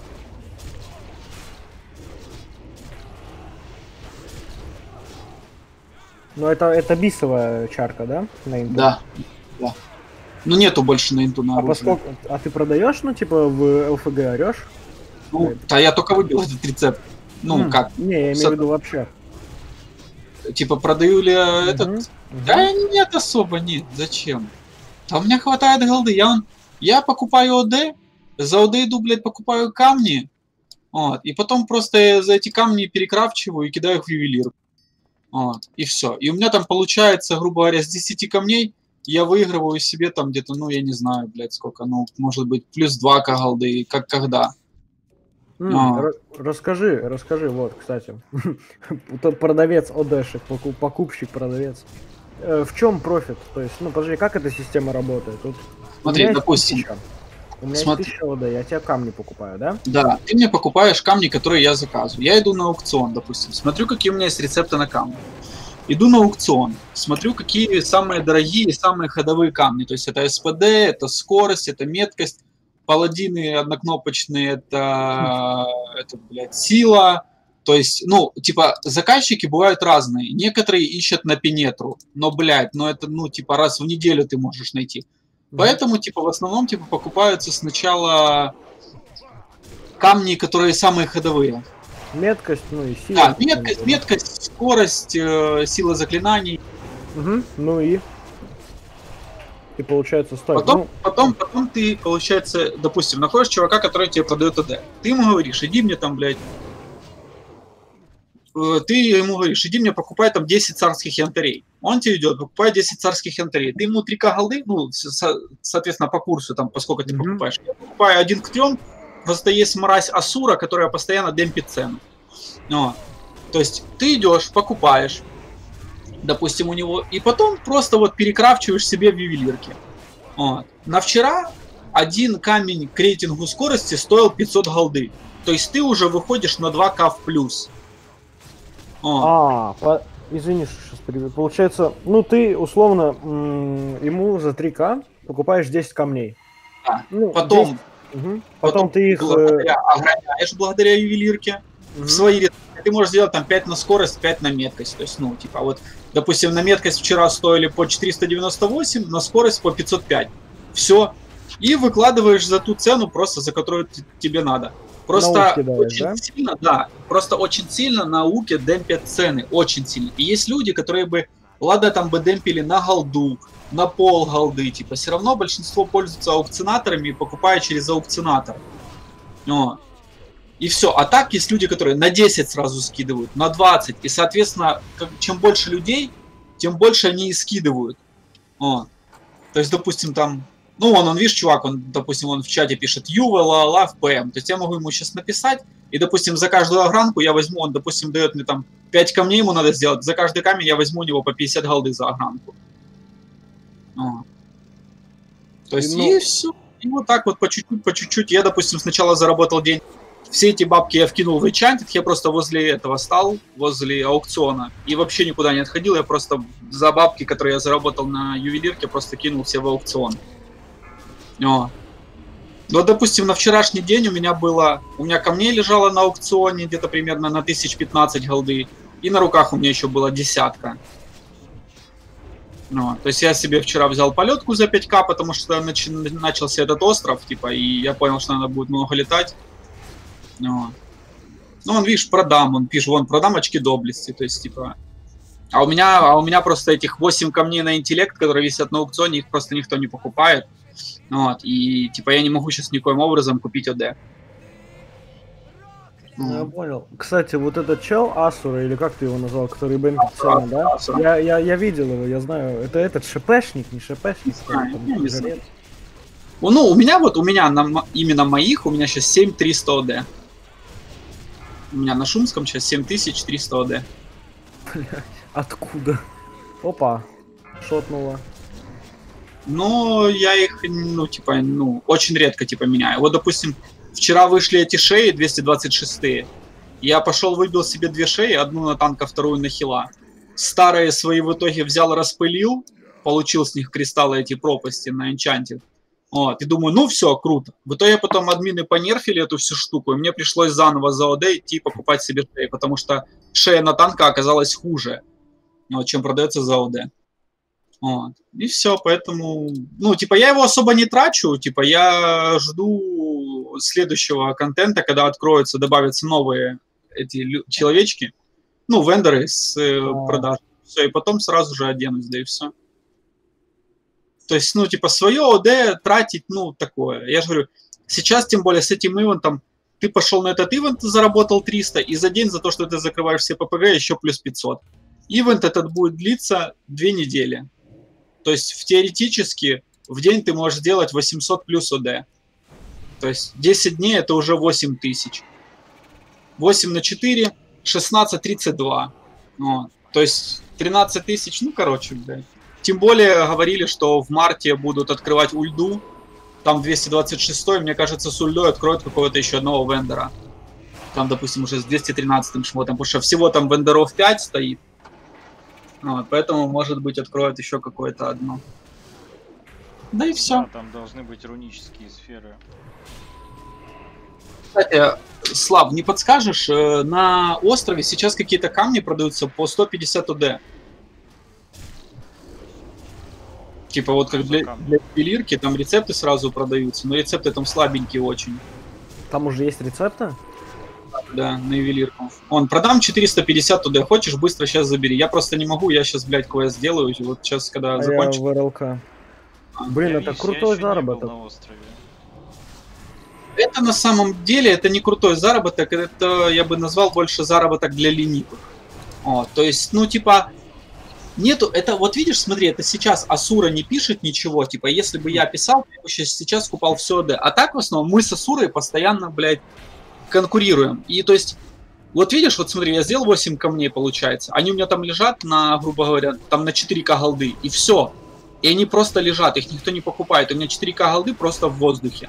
Ну это бисовая чарка, да? На инту? да, да. Ну нету больше на инту на А оружие. поскольку, а ты продаешь, ну типа в ЛФГ орешь? Ну, да я только выбил этот рецепт. Ну, как? Не, я имею в виду вообще. Типа, продаю ли этот? Мгм. Да нет, особо нет. Зачем? Да у меня хватает голды. Я покупаю ОД, за ОД иду, блядь, покупаю камни. Вот, и потом просто за эти камни перекрафчиваю и кидаю их в ювелир. Вот, и все. И у меня там получается, грубо говоря, с 10 камней я выигрываю себе там где-то, ну, я не знаю, блядь, сколько, ну, может быть, плюс 2 голды, как когда. Расскажи, вот, кстати. Тот продавец ОДшек, покупщик, продавец. В чем профит? То есть, ну, подожди, как эта система работает? Тут Смотри, у меня допустим, есть 1000. У меня смотри. есть 1000 ОД, я тебе камни покупаю, да? Да, ты мне покупаешь камни, которые я заказываю. Я иду на аукцион, допустим, смотрю, какие у меня есть рецепты на камни. Иду на аукцион, смотрю, какие самые дорогие, самые ходовые камни. То есть это СПД, это скорость, это меткость. Паладины однокнопочные, это блядь, сила. То есть, ну, типа, заказчики бывают разные. Некоторые ищут на Пенетру, но, блядь, ну это, ну, типа, раз в неделю ты можешь найти. Поэтому, типа, в основном, типа, покупаются сначала камни, которые самые ходовые. Меткость, ну и сила. Да, меткость, скорость, сила заклинаний. Угу. Ну и получается стоит. Потом ты, получается, допустим, находишь чувака, который тебе продает АД. Ты ему говоришь, иди мне там, блядь. Ты ему говоришь, иди мне покупай там 10 царских янтарей. Он тебе идет, покупай 10 царских янтарей. Ты ему 3К голды, ну, соответственно, по курсу, там, поскольку ты покупаешь. Я покупаю 1 к 3, просто есть мразь Асура, которая постоянно демпит цену. Но, то есть ты идешь, покупаешь, допустим, у него, и потом просто вот перекрафчиваешь себе в ювелирке. Вот. На вчера 1 камень к рейтингу скорости стоил 500 голды. То есть ты уже выходишь на 2К в плюс. Извини, что сейчас перебью. Получается, ну ты условно ему за 3К покупаешь 10 камней. Да. Ну, потом, 10... потом ты их ограняешь благодаря ювелирке. В свои рецепты ты можешь сделать там 5 на скорость, 5 на меткость. То есть, ну, типа, вот, допустим, на меткость вчера стоили по 498, на скорость по 505. Все. И выкладываешь за ту цену, просто за которую тебе надо. Просто очень сильно, да, просто очень сильно на ауке демпят цены, очень сильно. И есть люди, которые бы, ладно, там бы демпили на голду, на пол голды, типа, все равно большинство пользуются аукционаторами и покупают через аукционатор. И все. А так есть люди, которые на 10 сразу скидывают, на 20. И, соответственно, чем больше людей, тем больше они и скидывают. То есть, допустим, там... Ну, он, видишь, чувак, он, допустим, он в чате пишет Юва, ла-ла, в ПМ. То есть я могу ему сейчас написать, и, допустим, за каждую огранку я возьму, он, допустим, дает мне там 5 камней ему надо сделать, за каждый камень я возьму у него по 50 голды за огранку. То есть, и все. И вот так вот по чуть-чуть. Я, допустим, сначала заработал деньги. Все эти бабки я вкинул в Enchanted, я просто возле этого стал, возле аукциона, и вообще никуда не отходил, я просто за бабки, которые я заработал на ювелирке, просто кинул все в аукцион. Но, допустим, на вчерашний день у меня камней лежало на аукционе где-то примерно на 1015 голды, и на руках у меня еще была 10. То есть я себе вчера взял полетку за 5К, потому что начался этот остров, типа, и я понял, что надо будет много летать. Ну, он, видишь, продам, он пишет, вон, продам очки доблести, то есть, типа... А у меня просто этих 8 камней на интеллект, которые висят на аукционе, их просто никто не покупает. И, типа, я не могу сейчас никоим образом купить ОД. Я понял. Кстати, вот этот чел, Асура, или как ты его назвал, который бэмпит цены, да? Я видел его, я знаю. Это этот ШПшник, не ШПшник. Ну, у меня именно моих, у меня сейчас 7300 ОД. У меня на Шумском сейчас 7300 ОД. Блять, откуда? Опа, шотнуло. но я их, ну, типа, ну, очень редко, типа, меняю. Вот, допустим, вчера вышли эти шеи 226-е. Я пошел, выбил себе 2 шеи, одну на танка, вторую на хила. Старые свои в итоге взял, распылил, получил с них кристаллы эти пропасти на энчанте. Вот, и думаю, ну все, круто. В итоге потом админы понерфили эту всю штуку, и мне пришлось заново за ОД идти покупать себе шеи, потому что шея на танка оказалась хуже, вот, чем продается за ОД. Вот. И все, поэтому, ну, типа, я его особо не трачу, типа, я жду следующего контента, когда откроются, добавятся новые эти человечки, ну, вендоры с продаж. Все, и потом сразу же оденусь, да и все. То есть, ну, типа, свое ОД тратить, ну, такое. Я же говорю, сейчас, тем более, с этим ивентом, ты пошел на этот ивент, заработал 300, и за день, за то, что ты закрываешь все ППГ, еще плюс 500. Ивент этот будет длиться 2 недели. То есть, теоретически, в день ты можешь сделать 800 плюс ОД. То есть, 10 дней это уже 8000. 8 на 4, 16, 32. Вот. То есть, 13 тысяч, ну, короче, блядь. Тем более, говорили, что в марте будут открывать ульду. Там 226, мне кажется, с ульдой откроют какого-то еще одного вендора. Там, допустим, уже с 213 шмотом, потому что всего там вендоров 5 стоит. Вот, поэтому, может быть, откроют еще какое-то одно. Да и все. Да, там должны быть рунические сферы. Кстати, Слав, не подскажешь, на острове сейчас какие-то камни продаются по 150 ОД. Типа вот как для ювелирки, там рецепты сразу продаются, но рецепты там слабенькие очень. Там уже есть рецепты? Да, на ювелирку. Он, продам 450 ОД, хочешь, быстро сейчас забери. Я просто не могу, я сейчас, блядь, квест сделаю, вот сейчас, когда закончу. Я в РЛК. Блин, это крутой заработок. На острове. Это на самом деле, это не крутой заработок, это я бы назвал больше заработок для ленивых. Вот, то есть, ну, типа, нету, это, вот видишь, смотри, это сейчас Асура не пишет ничего, типа, если бы я писал, я бы сейчас купал все ОД. А так, в основном, мы с Асурой постоянно, блядь, конкурируем. И, то есть, вот видишь, вот смотри, я сделал 8 камней, получается. Они у меня там лежат на, грубо говоря, там на 4К голды, и все. И они просто лежат, их никто не покупает. У меня 4К голды просто в воздухе.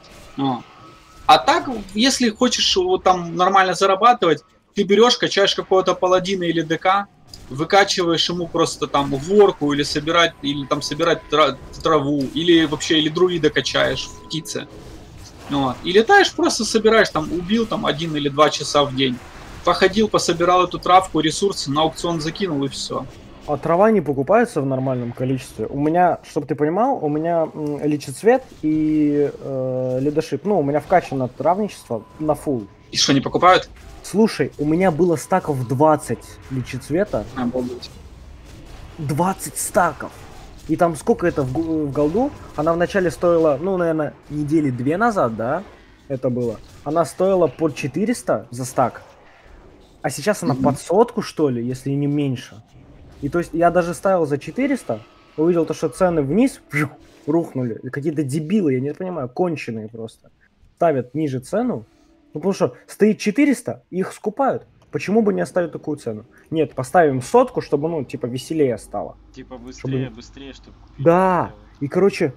А так, если хочешь вот там нормально зарабатывать, ты берешь, качаешь какого-то паладина или ДК, выкачиваешь ему просто там ворку или собирать траву, или вообще или друида качаешь в птице. Вот. И летаешь, просто собираешь, там убил там 1 или 2 часа в день. Походил, пособирал эту травку, ресурсы, на аукцион закинул и все. А трава не покупается в нормальном количестве. У меня, чтобы ты понимал, у меня личецвет и лидошип. Ну, у меня вкачано травничество на фул. И что, не покупают? Слушай, у меня было стаков 20 личецвета. Обалдеть. 20 стаков. И там сколько это в голду? Она вначале стоила, ну, наверное, недели 2 назад, да? Это было. Она стоила под 400 за стак. А сейчас она под 100, что ли, если не меньше. И то есть я даже ставил за 400, увидел то, что цены вниз рухнули. Какие-то дебилы, я не понимаю, конченые просто. Ставят ниже цену. Ну потому что стоит 400, их скупают. Почему бы не оставить такую цену? Нет, поставим 100, чтобы, ну, типа, веселее стало. Типа быстрее, чтобы купить. Да, и, короче,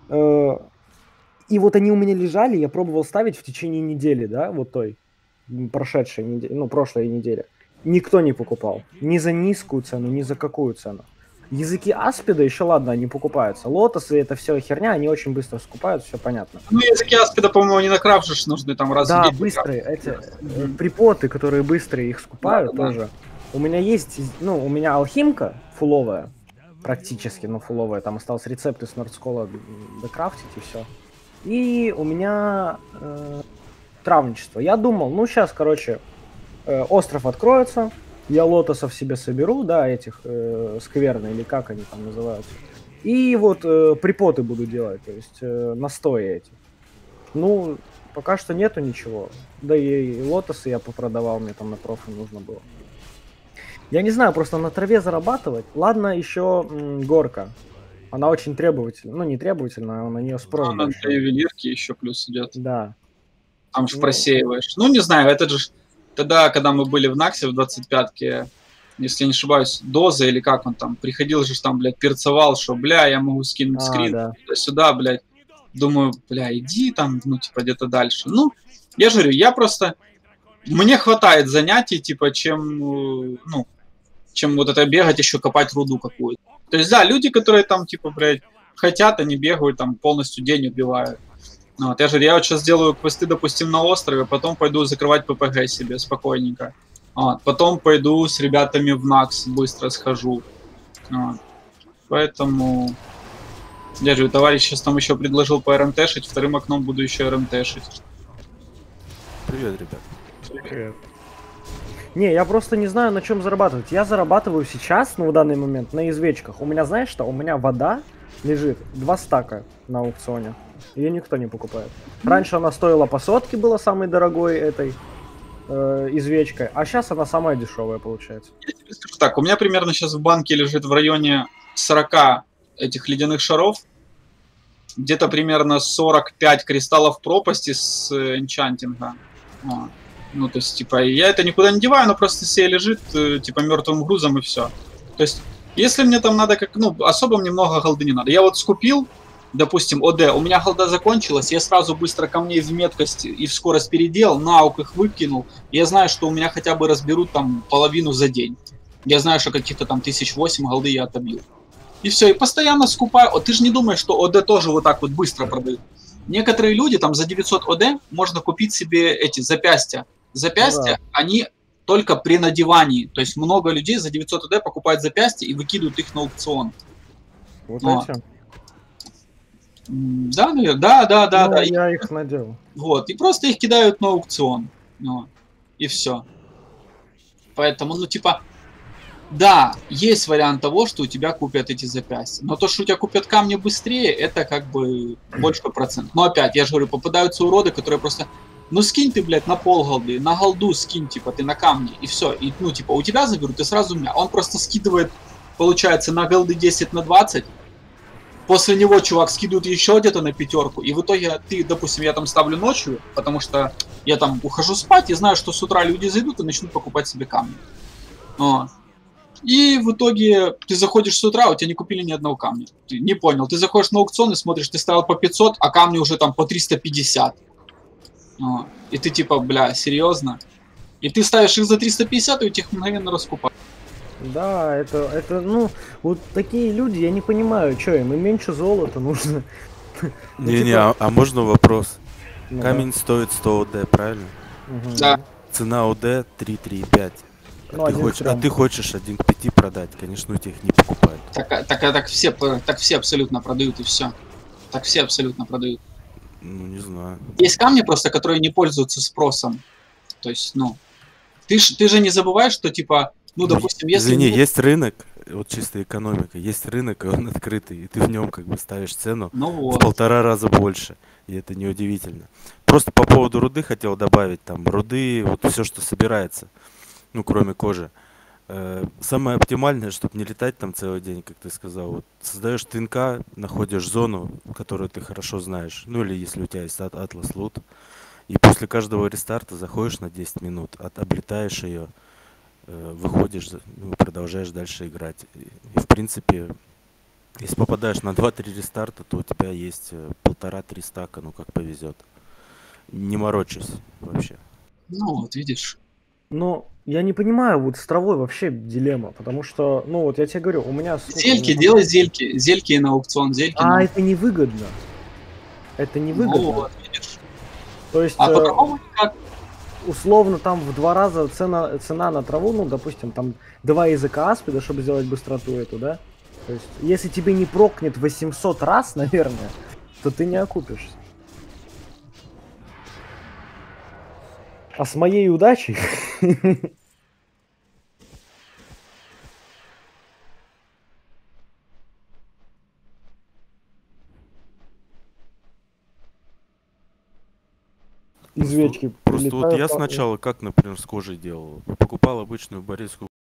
и вот они у меня лежали, я пробовал ставить в течение недели, да, вот той, прошедшей недели, ну, прошлой недели. Никто не покупал. Ни за низкую цену, ни за какую цену. Языки аспида еще ладно, они покупаются. Лотосы, это все херня, они очень быстро скупают, все понятно. Ну, языки аспида, по-моему, не накрафшишь, нужны там раз да, в день. быстрые, эти припоты, которые быстрые их скупают, да, тоже. Да. У меня есть, ну, у меня алхимка фуловая, практически, ну, фуловая. Там осталось рецепты с Нордскола докрафтить и все. И у меня травничество. Я думал, ну, сейчас, короче, остров откроется, я лотосов себе соберу, да, этих скверны, или как они там называются. И вот припоты буду делать, то есть настои эти. Ну, пока что нету ничего. Да и лотосы я попродавал, мне там на профи нужно было. Я не знаю, просто на траве зарабатывать. Ладно, еще горка. Она очень требовательна. Ну, не требовательна, а на нее спрос. Она для ювелирки еще плюс идет. Да. Там же просеиваешь. Ну, не знаю, это же... Тогда, когда мы были в Наксе в 25-ке, если я не ошибаюсь, Доза или как он там, приходил же там, блядь, перцевал, что, бля, я могу скинуть скрин да. сюда, блядь. Думаю, бля, иди там, ну, типа, где-то дальше. Ну, я же говорю, я просто... Мне хватает занятий, типа, чем, ну, чем вот это бегать еще копать руду какую-то. То есть, да, люди, которые там, типа, блядь, хотят, они бегают, там, полностью день убивают. Вот, я же, я вот сейчас делаю квесты, допустим, на острове, потом пойду закрывать ППГ себе спокойненько. Вот, потом пойду с ребятами в НАКС, быстро схожу. Вот. Поэтому... Я же, товарищ сейчас там еще предложил по РМТшить, вторым окном буду еще РМТшить. Привет, ребят. Привет. Не, я просто не знаю, на чем зарабатывать. Я зарабатываю сейчас, ну, в данный момент, на извечках. У меня, знаешь что, у меня вода лежит 2 стака на аукционе. Ее никто не покупает. Раньше она стоила по сотке, была самой дорогой этой извечкой, а сейчас она самая дешевая получается. Я тебе скажу так, у меня примерно сейчас в банке лежит в районе 40 этих ледяных шаров. Где-то примерно 45 кристаллов пропасти с энчантинга. Вот. Ну, то есть, типа, я это никуда не деваю, но просто себе лежит, типа, мертвым грузом и все. То есть, если мне там надо, как, ну, особо мне много голды не надо. Я вот скупил, допустим, ОД, у меня голда закончилась, я сразу быстро камней в меткость и в скорость переделал, на аук их выкинул. Я знаю, что у меня хотя бы разберут там половину за день. Я знаю, что каких-то там 1008 голды я отобил. И все, и постоянно скупаю. О, ты же не думаешь, что ОД тоже вот так вот быстро продают. Некоторые люди там за 900 ОД можно купить себе эти запястья. Запястья, Да. они только при надевании. То есть много людей за 900 ОД покупают запястья и выкидывают их на аукцион. Вот Вот. эти. Да, наверное, да. Ну, Да. я их надел. Вот, и просто их кидают на аукцион. Ну, и все. Поэтому, ну, типа, да, есть вариант того, что у тебя купят эти запястья. Но то, что у тебя купят камни быстрее, это как бы больше процент. Но опять, я же говорю, попадаются уроды, которые просто... Ну скинь ты, блядь, на пол голды, на голду скинь, типа, ты на камни, и все. И, ну, типа, у тебя заберут, и сразу у меня. Он просто скидывает, получается, на голды 10 на 20. После него чувак скидывает еще где-то на 5. И в итоге ты, допустим, я там ставлю ночью, потому что я там ухожу спать и знаю, что с утра люди зайдут и начнут покупать себе камни. Вот. И в итоге ты заходишь с утра, у тебя не купили ни одного камня. Ты не понял. Ты заходишь на аукцион и смотришь, ты ставил по 500, а камни уже там по 350. Вот. И ты типа, бля, серьезно? И ты ставишь их за 350, и у тебя их мгновенно раскупают. Да, это, ну, вот такие люди, я не понимаю, что им меньше золота нужно. Ну, Не-не, типа, а можно вопрос? ну, Камень стоит 100 ОД, правильно? мгм. Да. Цена ОД 3,5. Ну, один к трем. А ты хочешь 1 к 5 продать, конечно, у тебя их не покупают. Так все абсолютно продают, и все. Так все абсолютно продают. Ну, не знаю. Есть камни просто, которые не пользуются спросом. То есть, ну, ты же не забываешь, что типа, ну, допустим, если... Извини, есть рынок, вот чисто экономика, есть рынок, и он открытый, и ты в нем как бы ставишь цену Ну в вот. 1,5 раза больше, и это неудивительно. Просто по поводу руды хотел добавить, там, руды, вот все, что собирается, ну, кроме кожи. Самое оптимальное, чтобы не летать там целый день, как ты сказал, вот создаешь твинка, находишь зону, которую ты хорошо знаешь, ну, или если у тебя есть Atlas Loot, и после каждого рестарта заходишь на 10 минут, облетаешь ее, выходишь, ну, продолжаешь дальше играть. И в принципе, если попадаешь на 2-3 рестарта, то у тебя есть 1,5-3 стака, ну как повезет. Не морочись вообще. Ну вот, видишь. Ну, я не понимаю, вот с травой вообще дилемма, потому что, ну, вот я тебе говорю, у меня... сколько, Зельки, у меня- делай зельки. Зельки на аукцион, зельки на... А, это невыгодно. Это невыгодно. Ну вот, видишь. То есть, А по-другому никак. условно, там в 2 раза цена на траву, ну, допустим, там 2 языка аспида, чтобы сделать быстроту эту, да? То есть, если тебе не прокнет 800 раз, наверное, то ты не окупишься. А с моей удачей... Извечки Просто вот я прилетают. сначала как, например, с кожей делал. Покупал обычную борейскую